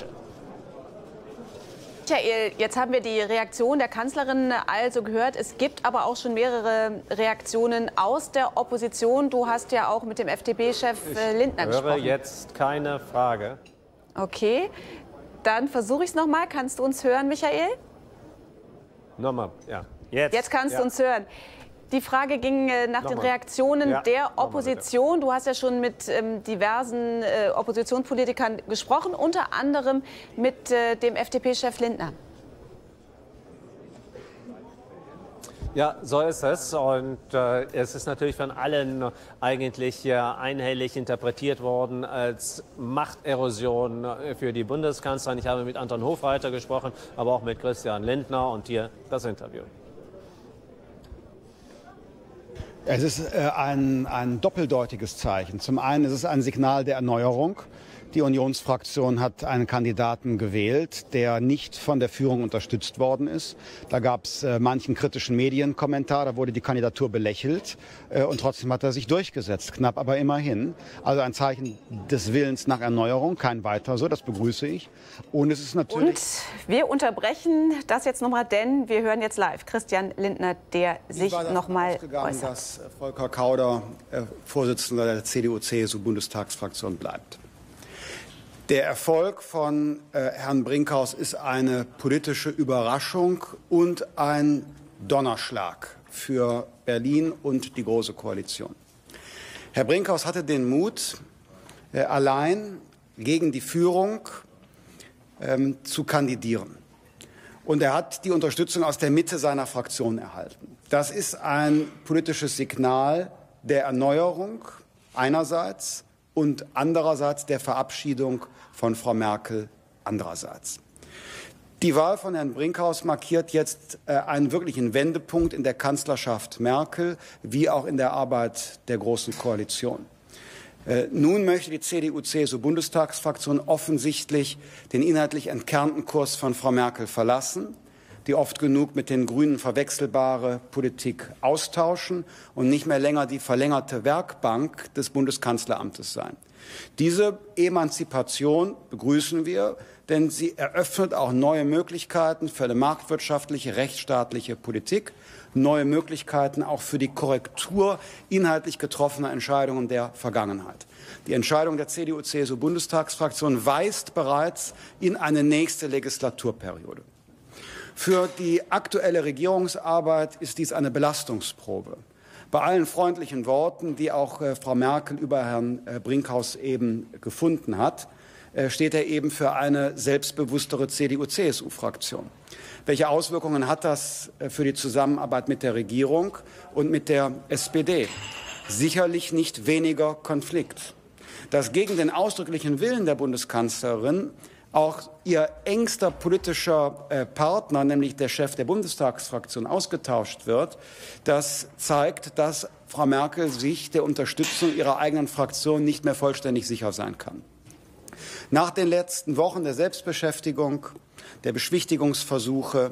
Michael, jetzt haben wir die Reaktion der Kanzlerin also gehört. Es gibt aber auch schon mehrere Reaktionen aus der Opposition. Du hast ja auch mit dem FDP-Chef Lindner gesprochen. Ich höre jetzt keine Frage. Okay, dann versuche ich es nochmal. Kannst du uns hören, Michael? Nochmal, ja. Jetzt kannst du uns hören. Die Frage ging nach den Reaktionen der Opposition. Du hast ja schon mit diversen Oppositionspolitikern gesprochen, unter anderem mit dem FDP-Chef Lindner. Ja, so ist es. Und es ist natürlich von allen eigentlich einhellig interpretiert worden als Machterosion für die Bundeskanzlerin. Ich habe mit Anton Hofreiter gesprochen, aber auch mit Christian Lindner und hier das Interview. Es ist ein doppeldeutiges Zeichen. Zum einen ist es ein Signal der Erneuerung. Die Unionsfraktion hat einen Kandidaten gewählt, der nicht von der Führung unterstützt worden ist. Da gab es manchen kritischen Medienkommentar, da wurde die Kandidatur belächelt und trotzdem hat er sich durchgesetzt, knapp aber immerhin. Also ein Zeichen des Willens nach Erneuerung, kein weiter so, das begrüße ich. Und es ist natürlich... Und wir unterbrechen das jetzt nochmal, denn wir hören jetzt live Christian Lindner, der sich nochmal äußert. Dass Volker Kauder Vorsitzender der CDU-CSU-Bundestagsfraktion bleibt. Der Erfolg von Herrn Brinkhaus ist eine politische Überraschung und ein Donnerschlag für Berlin und die Große Koalition. Herr Brinkhaus hatte den Mut, allein gegen die Führung zu kandidieren. Und er hat die Unterstützung aus der Mitte seiner Fraktion erhalten. Das ist ein politisches Signal der Erneuerung einerseits und andererseits der Verabschiedung von Frau Merkel andererseits. Die Wahl von Herrn Brinkhaus markiert jetzt einen wirklichen Wendepunkt in der Kanzlerschaft Merkel wie auch in der Arbeit der Großen Koalition. Nun möchte die CDU-CSU-Bundestagsfraktion offensichtlich den inhaltlich entkernten Kurs von Frau Merkel verlassen, die oft genug mit den Grünen verwechselbare Politik austauschen und nicht mehr länger die verlängerte Werkbank des Bundeskanzleramtes sein. Diese Emanzipation begrüßen wir, denn sie eröffnet auch neue Möglichkeiten für eine marktwirtschaftliche, rechtsstaatliche Politik, neue Möglichkeiten auch für die Korrektur inhaltlich getroffener Entscheidungen der Vergangenheit. Die Entscheidung der CDU-CSU-Bundestagsfraktion weist bereits in eine nächste Legislaturperiode. Für die aktuelle Regierungsarbeit ist dies eine Belastungsprobe. Bei allen freundlichen Worten, die auch Frau Merkel über Herrn Brinkhaus eben gefunden hat, steht er eben für eine selbstbewusstere CDU-CSU-Fraktion. Welche Auswirkungen hat das für die Zusammenarbeit mit der Regierung und mit der SPD? Sicherlich nicht weniger Konflikt. Dass gegen den ausdrücklichen Willen der Bundeskanzlerin auch ihr engster politischer Partner, nämlich der Chef der Bundestagsfraktion, ausgetauscht wird, das zeigt, dass Frau Merkel sich der Unterstützung ihrer eigenen Fraktion nicht mehr vollständig sicher sein kann. Nach den letzten Wochen der Selbstbeschäftigung, der Beschwichtigungsversuche,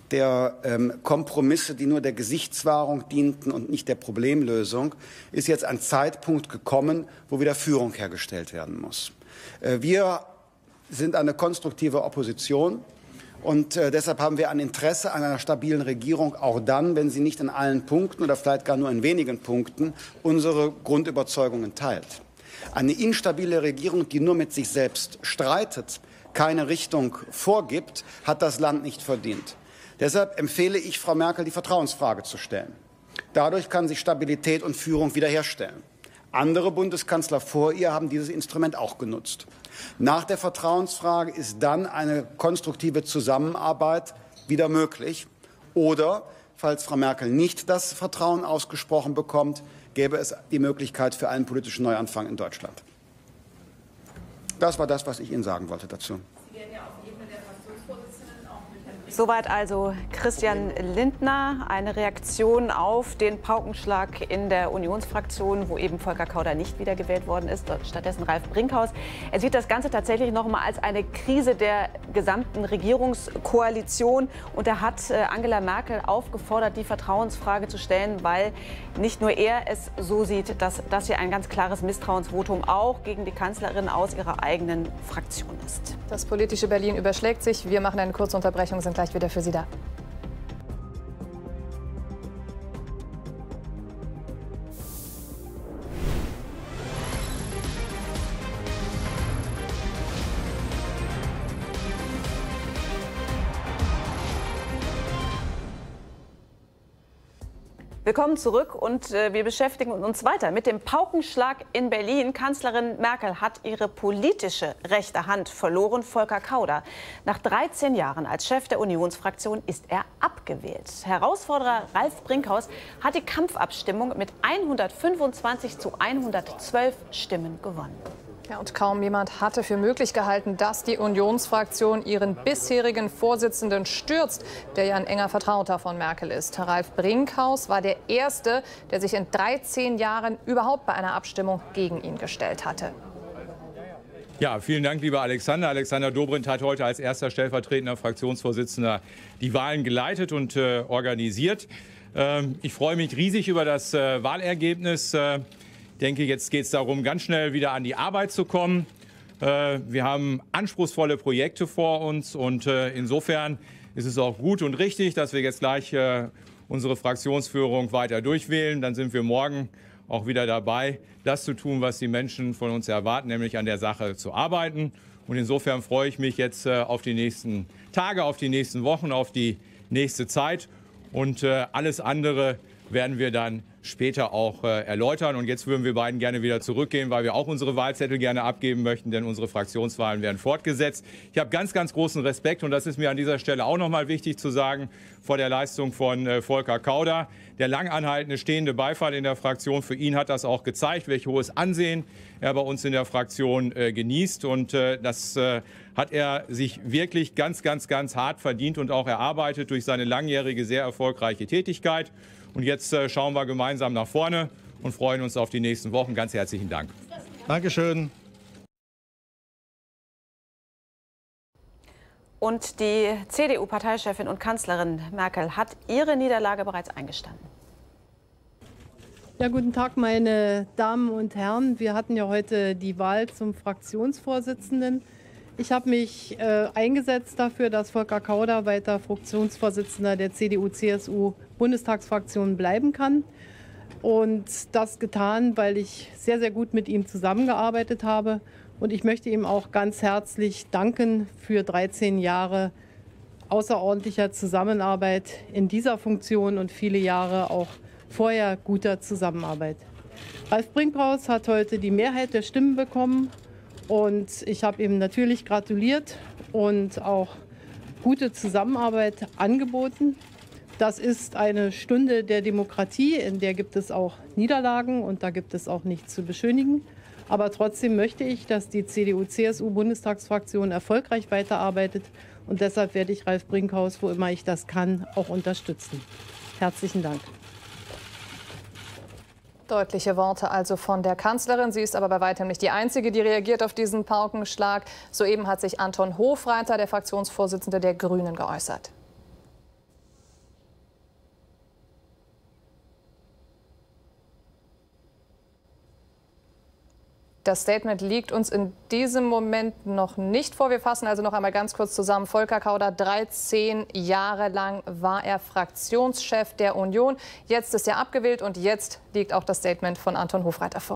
der Kompromisse, die nur der Gesichtswahrung dienten und nicht der Problemlösung, ist jetzt ein Zeitpunkt gekommen, wo wieder Führung hergestellt werden muss. Wir sind eine konstruktive Opposition. Und deshalb haben wir ein Interesse an einer stabilen Regierung, auch dann, wenn sie nicht in allen Punkten oder vielleicht gar nur in wenigen Punkten unsere Grundüberzeugungen teilt. Eine instabile Regierung, die nur mit sich selbst streitet, keine Richtung vorgibt, hat das Land nicht verdient. Deshalb empfehle ich Frau Merkel, die Vertrauensfrage zu stellen. Dadurch kann sich Stabilität und Führung wiederherstellen. Andere Bundeskanzler vor ihr haben dieses Instrument auch genutzt. Nach der Vertrauensfrage ist dann eine konstruktive Zusammenarbeit wieder möglich. Oder, falls Frau Merkel nicht das Vertrauen ausgesprochen bekommt, gäbe es die Möglichkeit für einen politischen Neuanfang in Deutschland. Das war das, was ich Ihnen sagen wollte dazu. Soweit also Christian Lindner, eine Reaktion auf den Paukenschlag in der Unionsfraktion, wo eben Volker Kauder nicht wiedergewählt worden ist, stattdessen Ralf Brinkhaus. Er sieht das Ganze tatsächlich noch mal als eine Krise der gesamten Regierungskoalition. Und er hat Angela Merkel aufgefordert, die Vertrauensfrage zu stellen, weil nicht nur er es so sieht, dass das hier ein ganz klares Misstrauensvotum auch gegen die Kanzlerin aus ihrer eigenen Fraktion ist. Das politische Berlin überschlägt sich. Wir machen eine kurze Unterbrechung, sind gleich wieder für Sie da. Willkommen zurück und wir beschäftigen uns weiter mit dem Paukenschlag in Berlin. Kanzlerin Merkel hat ihre politische rechte Hand verloren. Volker Kauder. Nach 13 Jahren als Chef der Unionsfraktion ist er abgewählt. Herausforderer Ralf Brinkhaus hat die Kampfabstimmung mit 125:112 Stimmen gewonnen. Ja, und kaum jemand hatte für möglich gehalten, dass die Unionsfraktion ihren bisherigen Vorsitzenden stürzt, der ja ein enger Vertrauter von Merkel ist. Ralf Brinkhaus war der Erste, der sich in 13 Jahren überhaupt bei einer Abstimmung gegen ihn gestellt hatte. Ja, vielen Dank, lieber Alexander. Alexander Dobrindt hat heute als erster stellvertretender Fraktionsvorsitzender die Wahlen geleitet und organisiert. Ich freue mich riesig über das Wahlergebnis. Ich denke, jetzt geht es darum, ganz schnell wieder an die Arbeit zu kommen. Wir haben anspruchsvolle Projekte vor uns und insofern ist es auch gut und richtig, dass wir jetzt gleich unsere Fraktionsführung weiter durchwählen. Dann sind wir morgen auch wieder dabei, das zu tun, was die Menschen von uns erwarten, nämlich an der Sache zu arbeiten. Und insofern freue ich mich jetzt auf die nächsten Tage, auf die nächsten Wochen, auf die nächste Zeit. Und alles andere werden wir dann später auch erläutern. Und jetzt würden wir beiden gerne wieder zurückgehen, weil wir auch unsere Wahlzettel gerne abgeben möchten, denn unsere Fraktionswahlen werden fortgesetzt. Ich habe ganz, ganz großen Respekt, und das ist mir an dieser Stelle auch noch mal wichtig zu sagen, vor der Leistung von Volker Kauder. Der lang anhaltende stehende Beifall in der Fraktion, für ihn hat das auch gezeigt, welch hohes Ansehen er bei uns in der Fraktion genießt. Und das hat er sich wirklich ganz, ganz, ganz hart verdient und auch erarbeitet durch seine langjährige, sehr erfolgreiche Tätigkeit. Und jetzt schauen wir gemeinsam nach vorne und freuen uns auf die nächsten Wochen. Ganz herzlichen Dank. Dankeschön. Und die CDU-Parteichefin und Kanzlerin Merkel hat ihre Niederlage bereits eingestanden. Ja, guten Tag, meine Damen und Herren. Wir hatten ja heute die Wahl zum Fraktionsvorsitzenden. Ich habe mich eingesetzt dafür, dass Volker Kauder weiter Fraktionsvorsitzender der CDU-CSU-Bundestagsfraktion bleiben kann. Und das getan, weil ich sehr, sehr gut mit ihm zusammengearbeitet habe. Und ich möchte ihm auch ganz herzlich danken für 13 Jahre außerordentlicher Zusammenarbeit in dieser Funktion und viele Jahre auch vorher guter Zusammenarbeit. Ralf Brinkhaus hat heute die Mehrheit der Stimmen bekommen. Und ich habe ihm natürlich gratuliert und auch gute Zusammenarbeit angeboten. Das ist eine Stunde der Demokratie, in der gibt es auch Niederlagen und da gibt es auch nichts zu beschönigen. Aber trotzdem möchte ich, dass die CDU-CSU-Bundestagsfraktion erfolgreich weiterarbeitet. Und deshalb werde ich Ralf Brinkhaus, wo immer ich das kann, auch unterstützen. Herzlichen Dank. Deutliche Worte also von der Kanzlerin. Sie ist aber bei weitem nicht die Einzige, die reagiert auf diesen Paukenschlag. Soeben hat sich Anton Hofreiter, der Fraktionsvorsitzende der Grünen, geäußert. Das Statement liegt uns in diesem Moment noch nicht vor. Wir fassen also noch einmal ganz kurz zusammen. Volker Kauder, 13 Jahre lang war er Fraktionschef der Union. Jetzt ist er abgewählt und jetzt liegt auch das Statement von Anton Hofreiter vor.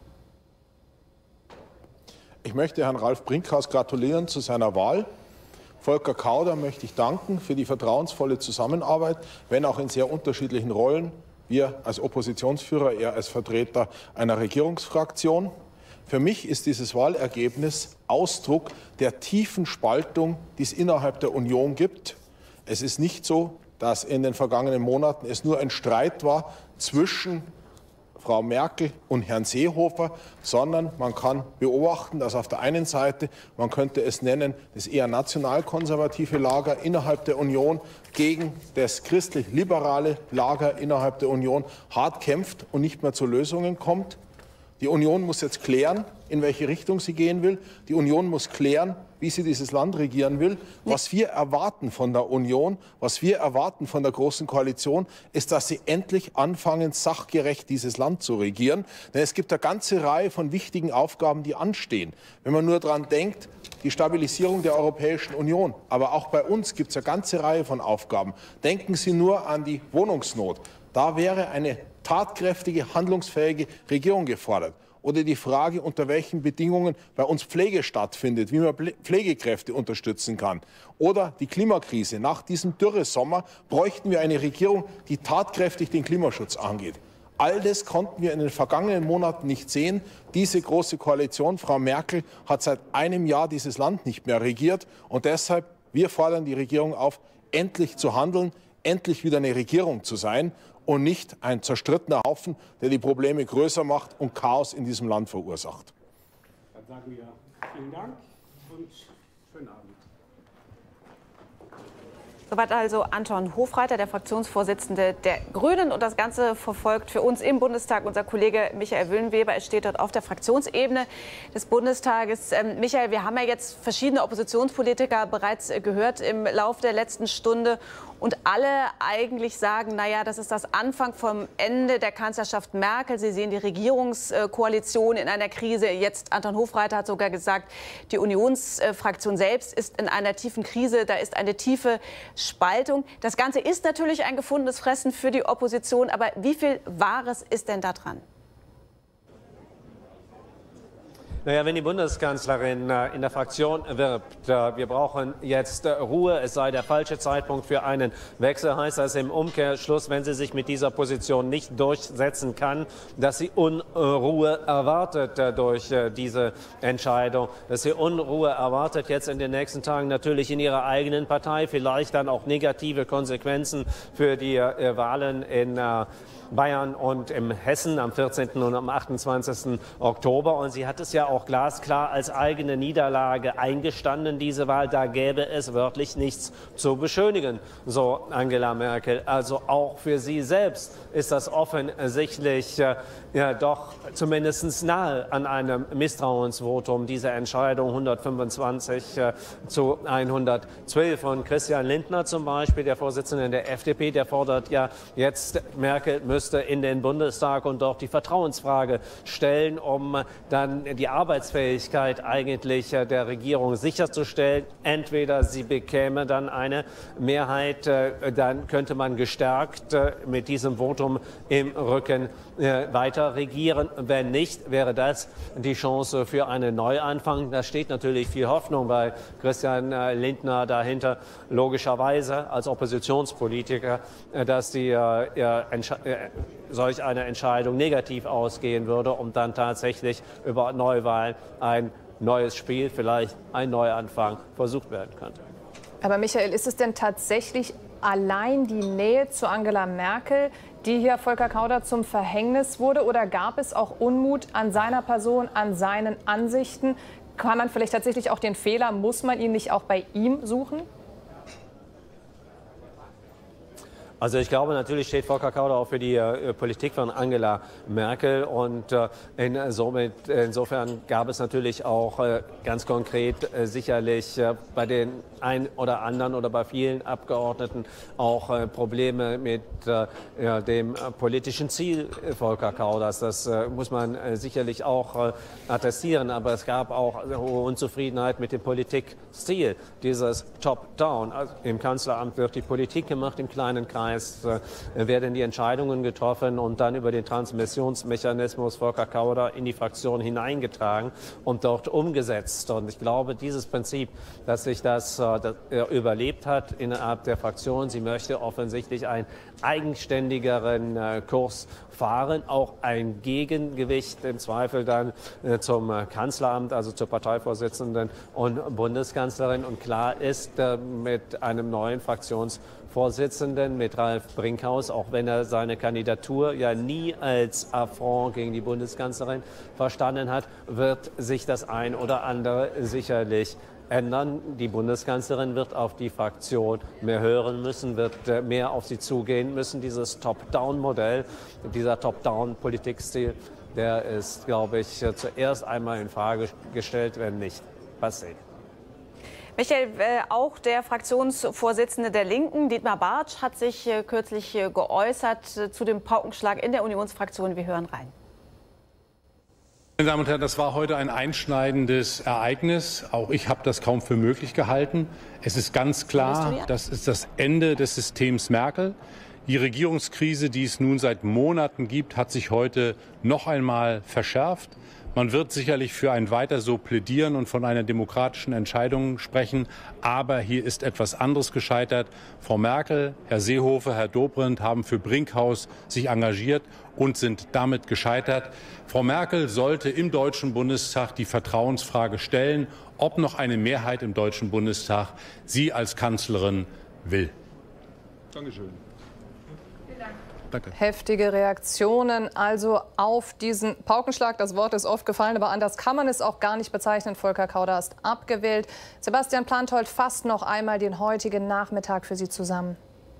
Ich möchte Herrn Ralf Brinkhaus gratulieren zu seiner Wahl. Volker Kauder möchte ich danken für die vertrauensvolle Zusammenarbeit, wenn auch in sehr unterschiedlichen Rollen. Wir als Oppositionsführer, er als Vertreter einer Regierungsfraktion. Für mich ist dieses Wahlergebnis Ausdruck der tiefen Spaltung, die es innerhalb der Union gibt. Es ist nicht so, dass in den vergangenen Monaten es nur ein Streit war zwischen Frau Merkel und Herrn Seehofer, sondern man kann beobachten, dass auf der einen Seite, man könnte es nennen, das eher nationalkonservative Lager innerhalb der Union gegen das christlich-liberale Lager innerhalb der Union hart kämpft und nicht mehr zu Lösungen kommt. Die Union muss jetzt klären, in welche Richtung sie gehen will. Die Union muss klären, wie sie dieses Land regieren will. Was wir erwarten von der Union, was wir erwarten von der Großen Koalition, ist, dass sie endlich anfangen, sachgerecht dieses Land zu regieren. Denn es gibt eine ganze Reihe von wichtigen Aufgaben, die anstehen. Wenn man nur daran denkt, die Stabilisierung der Europäischen Union. Aber auch bei uns gibt es eine ganze Reihe von Aufgaben. Denken Sie nur an die Wohnungsnot. Da wäre eine tatkräftige, handlungsfähige Regierung gefordert. Oder die Frage, unter welchen Bedingungen bei uns Pflege stattfindet, wie man Pflegekräfte unterstützen kann. Oder die Klimakrise. Nach diesem Dürresommer bräuchten wir eine Regierung, die tatkräftig den Klimaschutz angeht. All das konnten wir in den vergangenen Monaten nicht sehen. Diese große Koalition, Frau Merkel, hat seit einem Jahr dieses Land nicht mehr regiert. Und deshalb, wir fordern die Regierung auf, endlich zu handeln, endlich wieder eine Regierung zu sein und nicht ein zerstrittener Haufen, der die Probleme größer macht und Chaos in diesem Land verursacht. Dann sagen wir vielen Dank und schönen Abend. Soweit also Anton Hofreiter, der Fraktionsvorsitzende der Grünen. Und das Ganze verfolgt für uns im Bundestag unser Kollege Michael Wüllenweber. Er steht dort auf der Fraktionsebene des Bundestages. Michael, wir haben ja jetzt verschiedene Oppositionspolitiker bereits gehört im Laufe der letzten Stunde. Und alle eigentlich sagen, naja, das ist das Anfang vom Ende der Kanzlerschaft Merkel. Sie sehen die Regierungskoalition in einer Krise. Jetzt Anton Hofreiter hat sogar gesagt, die Unionsfraktion selbst ist in einer tiefen Krise. Da ist eine tiefe Spaltung. Das Ganze ist natürlich ein gefundenes Fressen für die Opposition. Aber wie viel Wahres ist denn da dran? Naja, wenn die Bundeskanzlerin in der Fraktion wirbt, wir brauchen jetzt Ruhe, es sei der falsche Zeitpunkt für einen Wechsel, heißt das im Umkehrschluss, wenn sie sich mit dieser Position nicht durchsetzen kann, dass sie Unruhe erwartet durch diese Entscheidung, dass sie Unruhe erwartet jetzt in den nächsten Tagen natürlich in ihrer eigenen Partei, vielleicht dann auch negative Konsequenzen für die Wahlen in Bayern und in Hessen am 14. und am 28. Oktober. Und sie hat es ja auch glasklar als eigene Niederlage eingestanden, diese Wahl. Da gäbe es wörtlich nichts zu beschönigen, so Angela Merkel. Also auch für sie selbst ist das offensichtlich ja doch zumindest nahe an einem Misstrauensvotum, diese Entscheidung 125 zu 112 von Christian Lindner zum Beispiel, der Vorsitzende der FDP, der fordert ja jetzt, Merkel müsste in den Bundestag und dort die Vertrauensfrage stellen, um dann die Arbeitsfähigkeit eigentlich der Regierung sicherzustellen. Entweder sie bekäme dann eine Mehrheit, dann könnte man gestärkt mit diesem Votum im Rücken weiter regieren. Wenn nicht, wäre das die Chance für einen Neuanfang. Da steht natürlich viel Hoffnung bei Christian Lindner dahinter, logischerweise als Oppositionspolitiker, dass die solch eine Entscheidung negativ ausgehen würde und dann tatsächlich über Neuwahlen ein neues Spiel, vielleicht ein Neuanfang versucht werden könnte. Aber Michael, ist es denn tatsächlich allein die Nähe zu Angela Merkel, die hier Volker Kauder zum Verhängnis wurde? Oder gab es auch Unmut an seiner Person, an seinen Ansichten? Kann man vielleicht tatsächlich auch den Fehler, muss man ihn nicht auch bei ihm suchen? Also ich glaube, natürlich steht Volker Kauder auch für die Politik von Angela Merkel und insofern gab es natürlich auch ganz konkret sicherlich bei den ein oder anderen oder bei vielen Abgeordneten auch Probleme mit dem politischen Ziel Volker Kauders. Das muss man sicherlich auch attestieren, aber es gab auch hohe Unzufriedenheit mit dem Politikziel, dieses Top-Down. Also im Kanzleramt wird die Politik gemacht im kleinen Kreis. Werden die Entscheidungen getroffen und dann über den Transmissionsmechanismus Volker Kauder in die Fraktion hineingetragen und dort umgesetzt. Und ich glaube, dieses Prinzip, dass sich das überlebt hat innerhalb der Fraktion, sie möchte offensichtlich einen eigenständigeren Kurs fahren, auch ein Gegengewicht im Zweifel dann zum Kanzleramt, also zur Parteivorsitzenden und Bundeskanzlerin. Und klar ist, mit einem neuen Fraktionsvorsitzenden, mit Ralf Brinkhaus, auch wenn er seine Kandidatur ja nie als Affront gegen die Bundeskanzlerin verstanden hat, wird sich das ein oder andere sicherlich ändern. Die Bundeskanzlerin wird auf die Fraktion mehr hören müssen, wird mehr auf sie zugehen müssen. Dieses Top-Down-Modell, dieser Top-Down-Politikstil, der ist, glaube ich, zuerst einmal in Frage gestellt, wenn nicht passiert. Michael, auch der Fraktionsvorsitzende der Linken, Dietmar Bartsch, hat sich kürzlich geäußert zu dem Paukenschlag in der Unionsfraktion. Wir hören rein. Meine Damen und Herren, das war heute ein einschneidendes Ereignis. Auch ich habe das kaum für möglich gehalten. Es ist ganz klar, das ist das Ende des Systems Merkel. Die Regierungskrise, die es nun seit Monaten gibt, hat sich heute noch einmal verschärft. Man wird sicherlich für ein Weiter so plädieren und von einer demokratischen Entscheidung sprechen. Aber hier ist etwas anderes gescheitert. Frau Merkel, Herr Seehofer, Herr Dobrindt haben für Brinkhaus sich engagiert und sind damit gescheitert. Frau Merkel sollte im Deutschen Bundestag die Vertrauensfrage stellen, ob noch eine Mehrheit im Deutschen Bundestag sie als Kanzlerin will. Dankeschön. Danke. Heftige Reaktionen also auf diesen Paukenschlag. Das Wort ist oft gefallen, aber anders kann man es auch gar nicht bezeichnen. Volker Kauder ist abgewählt. Sebastian Planthold fasst noch einmal den heutigen Nachmittag für Sie zusammen.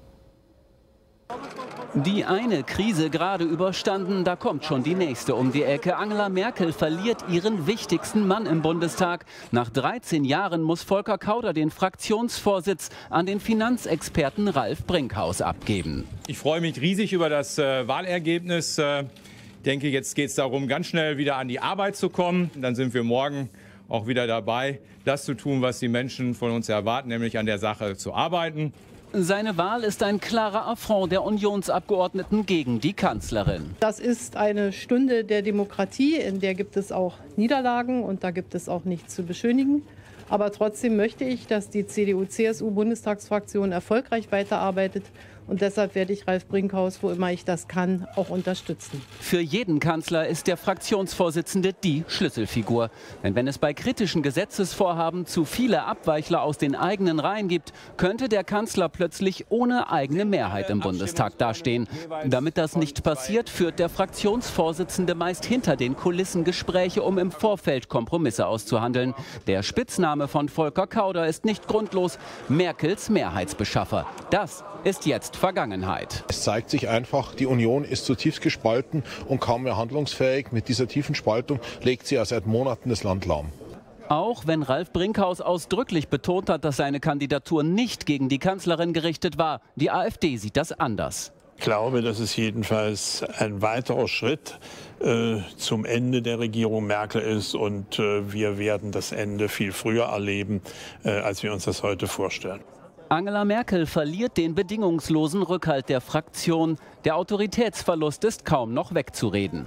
Die eine Krise gerade überstanden, da kommt schon die nächste um die Ecke. Angela Merkel verliert ihren wichtigsten Mann im Bundestag. Nach 13 Jahren muss Volker Kauder den Fraktionsvorsitz an den Finanzexperten Ralf Brinkhaus abgeben. Ich freue mich riesig über das Wahlergebnis. Ich denke, jetzt geht es darum, ganz schnell wieder an die Arbeit zu kommen. Dann sind wir morgen auch wieder dabei, das zu tun, was die Menschen von uns erwarten, nämlich an der Sache zu arbeiten. Seine Wahl ist ein klarer Affront der Unionsabgeordneten gegen die Kanzlerin. Das ist eine Stunde der Demokratie, in der gibt es auch Niederlagen und da gibt es auch nichts zu beschönigen. Aber trotzdem möchte ich, dass die CDU-CSU-Bundestagsfraktion erfolgreich weiterarbeitet. Und deshalb werde ich Ralf Brinkhaus, wo immer ich das kann, auch unterstützen. Für jeden Kanzler ist der Fraktionsvorsitzende die Schlüsselfigur. Denn wenn es bei kritischen Gesetzesvorhaben zu viele Abweichler aus den eigenen Reihen gibt, könnte der Kanzler plötzlich ohne eigene Mehrheit im Bundestag dastehen. Damit das nicht passiert, führt der Fraktionsvorsitzende meist hinter den Kulissen Gespräche, um im Vorfeld Kompromisse auszuhandeln. Der Spitzname von Volker Kauder ist nicht grundlos: Merkels Mehrheitsbeschaffer. Das ist jetzt Vergangenheit. Es zeigt sich einfach, die Union ist zutiefst gespalten und kaum mehr handlungsfähig. Mit dieser tiefen Spaltung legt sie ja seit Monaten das Land lahm. Auch wenn Ralf Brinkhaus ausdrücklich betont hat, dass seine Kandidatur nicht gegen die Kanzlerin gerichtet war, die AfD sieht das anders. Ich glaube, das ist jedenfalls ein weiterer Schritt zum Ende der Regierung Merkel ist. Und wir werden das Ende viel früher erleben, als wir uns das heute vorstellen. Angela Merkel verliert den bedingungslosen Rückhalt der Fraktion. Der Autoritätsverlust ist kaum noch wegzureden.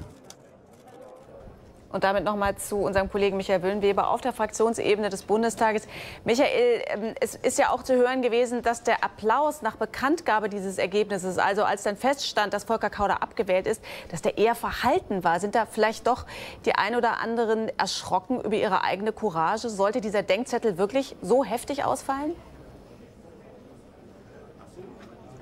Und damit noch mal zu unserem Kollegen Michael Wüllenweber auf der Fraktionsebene des Bundestages. Michael, es ist ja auch zu hören gewesen, dass der Applaus nach Bekanntgabe dieses Ergebnisses, also als dann feststand, dass Volker Kauder abgewählt ist, dass der eher verhalten war. Sind da vielleicht doch die ein oder anderen erschrocken über ihre eigene Courage? Sollte dieser Denkzettel wirklich so heftig ausfallen?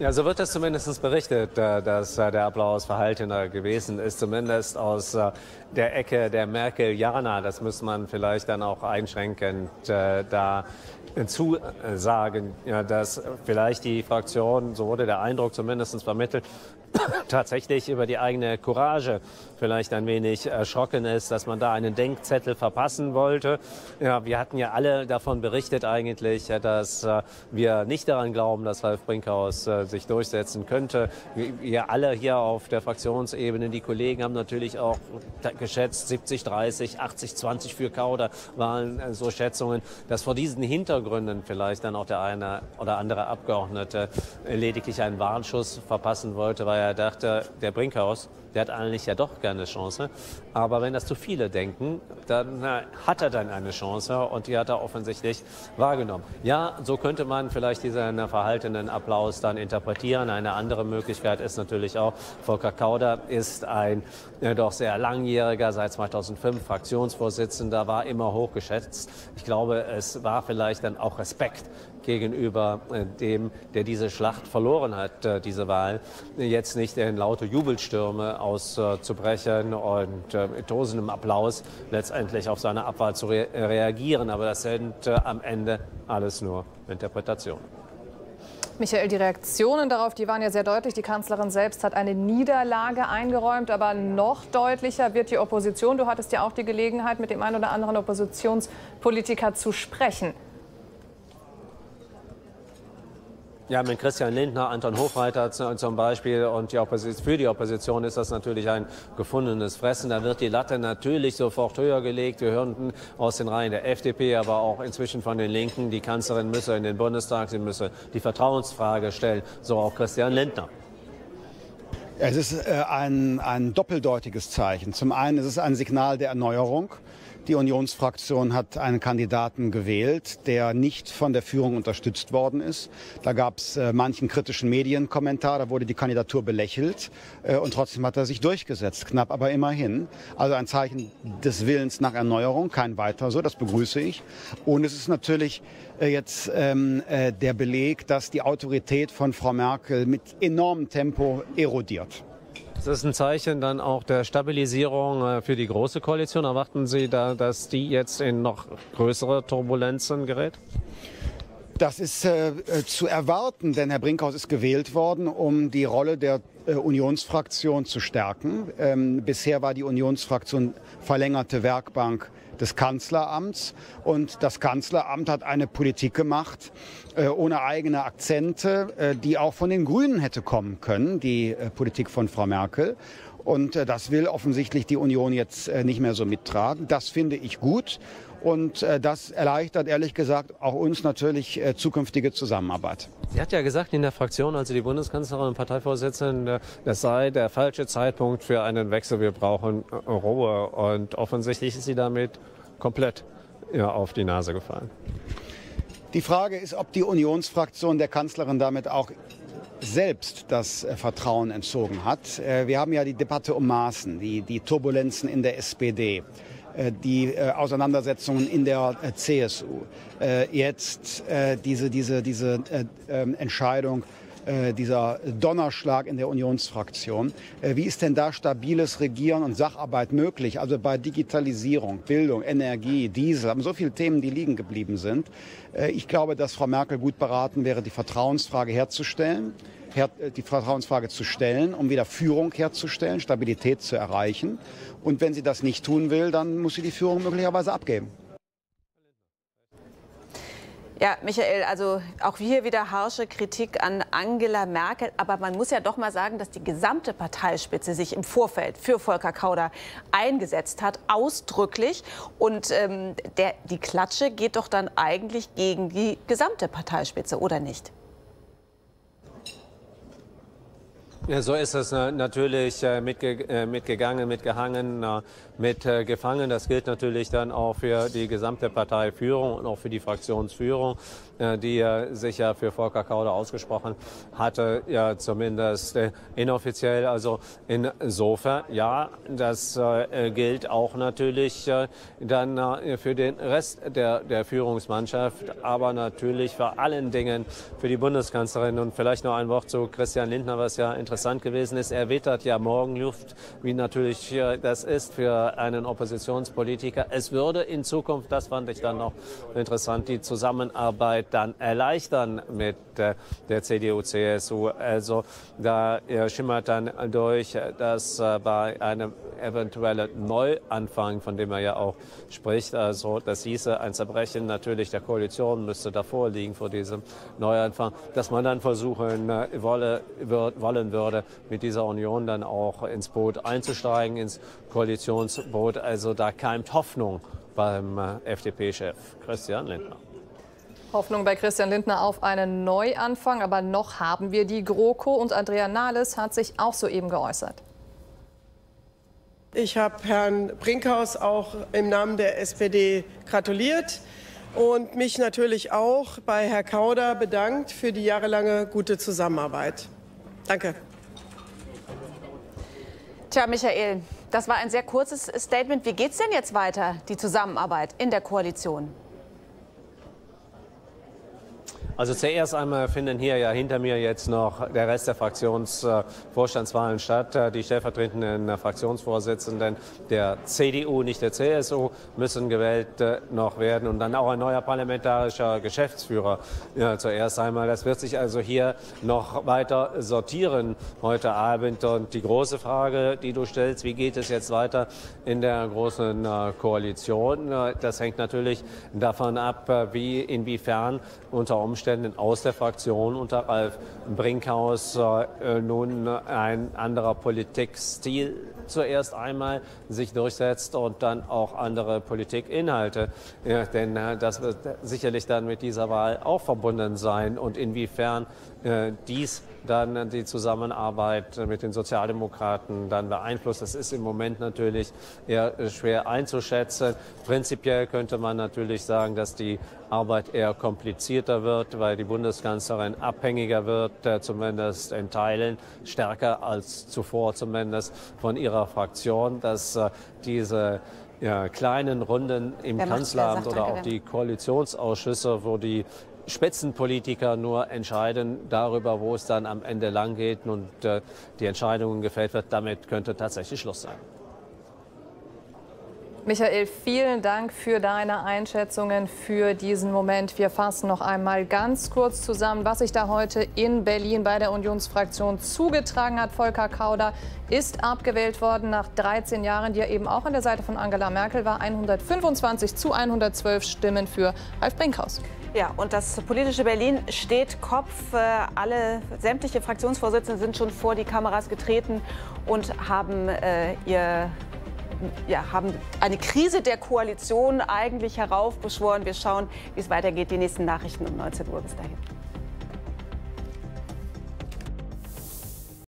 Ja, so wird es zumindest berichtet, dass der Applaus verhaltener gewesen ist, zumindest aus der Ecke der Merkel-Jana. Das muss man vielleicht dann auch einschränkend da zusagen, ja, dass vielleicht die Fraktion, so wurde der Eindruck zumindest vermittelt, tatsächlich über die eigene Courage vielleicht ein wenig erschrocken ist, dass man da einen Denkzettel verpassen wollte. Ja, wir hatten ja alle davon berichtet eigentlich, dass wir nicht daran glauben, dass Ralf Brinkhaus sich durchsetzen könnte. Wir alle hier auf der Fraktionsebene, die Kollegen haben natürlich auch geschätzt, 70-30, 80-20 für Kauder waren so Schätzungen, dass vor diesen Hintergründen vielleicht dann auch der eine oder andere Abgeordnete lediglich einen Warnschuss verpassen wollte, weil er dachte, der Brinkhaus, der hat eigentlich ja doch gerne Chance. Aber wenn das zu viele denken, dann hat er dann eine Chance und die hat er offensichtlich wahrgenommen. Ja, so könnte man vielleicht diesen verhaltenen Applaus dann interpretieren. Eine andere Möglichkeit ist natürlich auch, Volker Kauder ist ein doch sehr langjähriger, seit 2005 Fraktionsvorsitzender, war immer hochgeschätzt. Ich glaube, es war vielleicht dann auch Respekt gegenüber dem, der diese Schlacht verloren hat, diese Wahl, jetzt nicht in laute Jubelstürme auszubrechen und mit tosendem Applaus letztendlich auf seine Abwahl zu reagieren. Aber das sind am Ende alles nur Interpretationen. Michael, die Reaktionen darauf, die waren ja sehr deutlich. Die Kanzlerin selbst hat eine Niederlage eingeräumt, aber noch deutlicher wird die Opposition. Du hattest ja auch die Gelegenheit, mit dem einen oder anderen Oppositionspolitiker zu sprechen. Ja, mit Christian Lindner, Anton Hofreiter zum Beispiel und für die Opposition ist das natürlich ein gefundenes Fressen. Da wird die Latte natürlich sofort höher gelegt. Wir hören aus den Reihen der FDP, aber auch inzwischen von den Linken, die Kanzlerin müsse in den Bundestag, sie müsse die Vertrauensfrage stellen. So auch Christian Lindner. Es ist ein doppeldeutiges Zeichen. Zum einen ist es ein Signal der Erneuerung. Die Unionsfraktion hat einen Kandidaten gewählt, der nicht von der Führung unterstützt worden ist. Da gab es manchen kritischen Medienkommentar, da wurde die Kandidatur belächelt und trotzdem hat er sich durchgesetzt, knapp aber immerhin. Also ein Zeichen des Willens nach Erneuerung, kein weiter so, das begrüße ich. Und es ist natürlich jetzt der Beleg, dass die Autorität von Frau Merkel mit enormem Tempo erodiert. Das ist ein Zeichen dann auch der Stabilisierung für die Große Koalition. Erwarten Sie da, dass die jetzt in noch größere Turbulenzen gerät? Das ist zu erwarten, denn Herr Brinkhaus ist gewählt worden, um die Rolle der Unionsfraktion zu stärken. Bisher war die Unionsfraktion verlängerte Werkbank des Kanzleramts und das Kanzleramt hat eine Politik gemacht ohne eigene Akzente, die auch von den Grünen hätte kommen können, die Politik von Frau Merkel. Und das will offensichtlich die Union jetzt nicht mehr so mittragen. Das finde ich gut und das erleichtert ehrlich gesagt auch uns natürlich zukünftige Zusammenarbeit. Sie hat ja gesagt in der Fraktion, also die Bundeskanzlerin und Parteivorsitzende, das sei der falsche Zeitpunkt für einen Wechsel. Wir brauchen Ruhe. Und offensichtlich ist sie damit komplett auf die Nase gefallen. Die Frage ist, ob die Unionsfraktion der Kanzlerin damit auch selbst das Vertrauen entzogen hat. Wir haben ja die Debatte um Maaßen, die Turbulenzen in der SPD. Die Auseinandersetzungen in der CSU, jetzt diese Entscheidung, dieser Donnerschlag in der Unionsfraktion. Wie ist denn da stabiles Regieren und Sacharbeit möglich? Also bei Digitalisierung, Bildung, Energie, Diesel, haben so viele Themen, die liegen geblieben sind. Ich glaube, dass Frau Merkel gut beraten wäre, die Vertrauensfrage herzustellen. Die Vertrauensfrage zu stellen, um wieder Führung herzustellen, Stabilität zu erreichen. Und wenn sie das nicht tun will, dann muss sie die Führung möglicherweise abgeben. Ja, Michael, also auch hier wieder harsche Kritik an Angela Merkel. Aber man muss ja doch mal sagen, dass die gesamte Parteispitze sich im Vorfeld für Volker Kauder eingesetzt hat, ausdrücklich. Und die Klatsche geht doch dann eigentlich gegen die gesamte Parteispitze, oder nicht? Ja, so ist es natürlich mitgegangen, mitgehangen, mitgefangen. Das gilt natürlich dann auch für die gesamte Parteiführung und auch für die Fraktionsführung, die sich ja für Volker Kauder ausgesprochen hatte, ja zumindest inoffiziell. Also insofern, ja, das gilt auch natürlich dann für den Rest der Führungsmannschaft, aber natürlich vor allen Dingen für die Bundeskanzlerin. Und vielleicht noch ein Wort zu Christian Lindner, was ja interessant gewesen ist. Er wittert ja Morgenluft, wie natürlich das ist für einen Oppositionspolitiker. Es würde in Zukunft, das fand ich dann noch interessant, die Zusammenarbeit dann erleichtern mit der CDU-CSU. Also da schimmert dann durch, dass bei einem eventuellen Neuanfang, von dem er ja auch spricht, also das hieße, ein Zerbrechen natürlich der Koalition müsste davor liegen vor diesem Neuanfang, dass man dann versuchen wollen würde, mit dieser Union dann auch ins Boot einzusteigen, ins Koalitionsboot. Also da keimt Hoffnung beim FDP-Chef Christian Lindner. Hoffnung bei Christian Lindner auf einen Neuanfang, aber noch haben wir die GroKo und Andrea Nahles hat sich auch soeben geäußert. Ich habe Herrn Brinkhaus auch im Namen der SPD gratuliert und mich natürlich auch bei Herrn Kauder bedankt für die jahrelange gute Zusammenarbeit. Danke. Tja, Michael, das war ein sehr kurzes Statement. Wie geht es denn jetzt weiter, die Zusammenarbeit in der Koalition? Also zuerst einmal finden hier ja hinter mir jetzt noch der Rest der Fraktionsvorstandswahlen statt. Die stellvertretenden Fraktionsvorsitzenden der CDU, nicht der CSU, müssen gewählt noch werden und dann auch ein neuer parlamentarischer Geschäftsführer. Ja, zuerst einmal, das wird sich also hier noch weiter sortieren heute Abend. Und die große Frage, die du stellst, wie geht es jetzt weiter in der großen Koalition? Das hängt natürlich davon ab, inwiefern unter Umständen aus der Fraktion unter Ralf Brinkhaus nun ein anderer Politikstil zuerst einmal sich durchsetzt und dann auch andere Politikinhalte. Ja, denn das wird sicherlich dann mit dieser Wahl auch verbunden sein und inwiefern dies dann die Zusammenarbeit mit den Sozialdemokraten dann beeinflusst. Das ist im Moment natürlich eher schwer einzuschätzen. Prinzipiell könnte man natürlich sagen, dass die Arbeit eher komplizierter wird, weil die Bundeskanzlerin abhängiger wird, zumindest in Teilen, stärker als zuvor zumindest von ihrer Fraktion, dass diese kleinen Runden im Kanzleramt oder auch die Koalitionsausschüsse, wo die Spitzenpolitiker nur entscheiden darüber, wo es dann am Ende lang geht und die Entscheidungen gefällt wird, damit könnte tatsächlich Schluss sein. Michael, vielen Dank für deine Einschätzungen für diesen Moment. Wir fassen noch einmal ganz kurz zusammen, was sich da heute in Berlin bei der Unionsfraktion zugetragen hat. Volker Kauder ist abgewählt worden nach 13 Jahren, die er eben auch an der Seite von Angela Merkel war. 125 zu 112 Stimmen für Ralf Brinkhaus. Ja, und das politische Berlin steht Kopf. Sämtliche Fraktionsvorsitzende sind schon vor die Kameras getreten und haben haben eine Krise der Koalition eigentlich heraufbeschworen. Wir schauen, wie es weitergeht. Die nächsten Nachrichten um 19 Uhr. Bis dahin.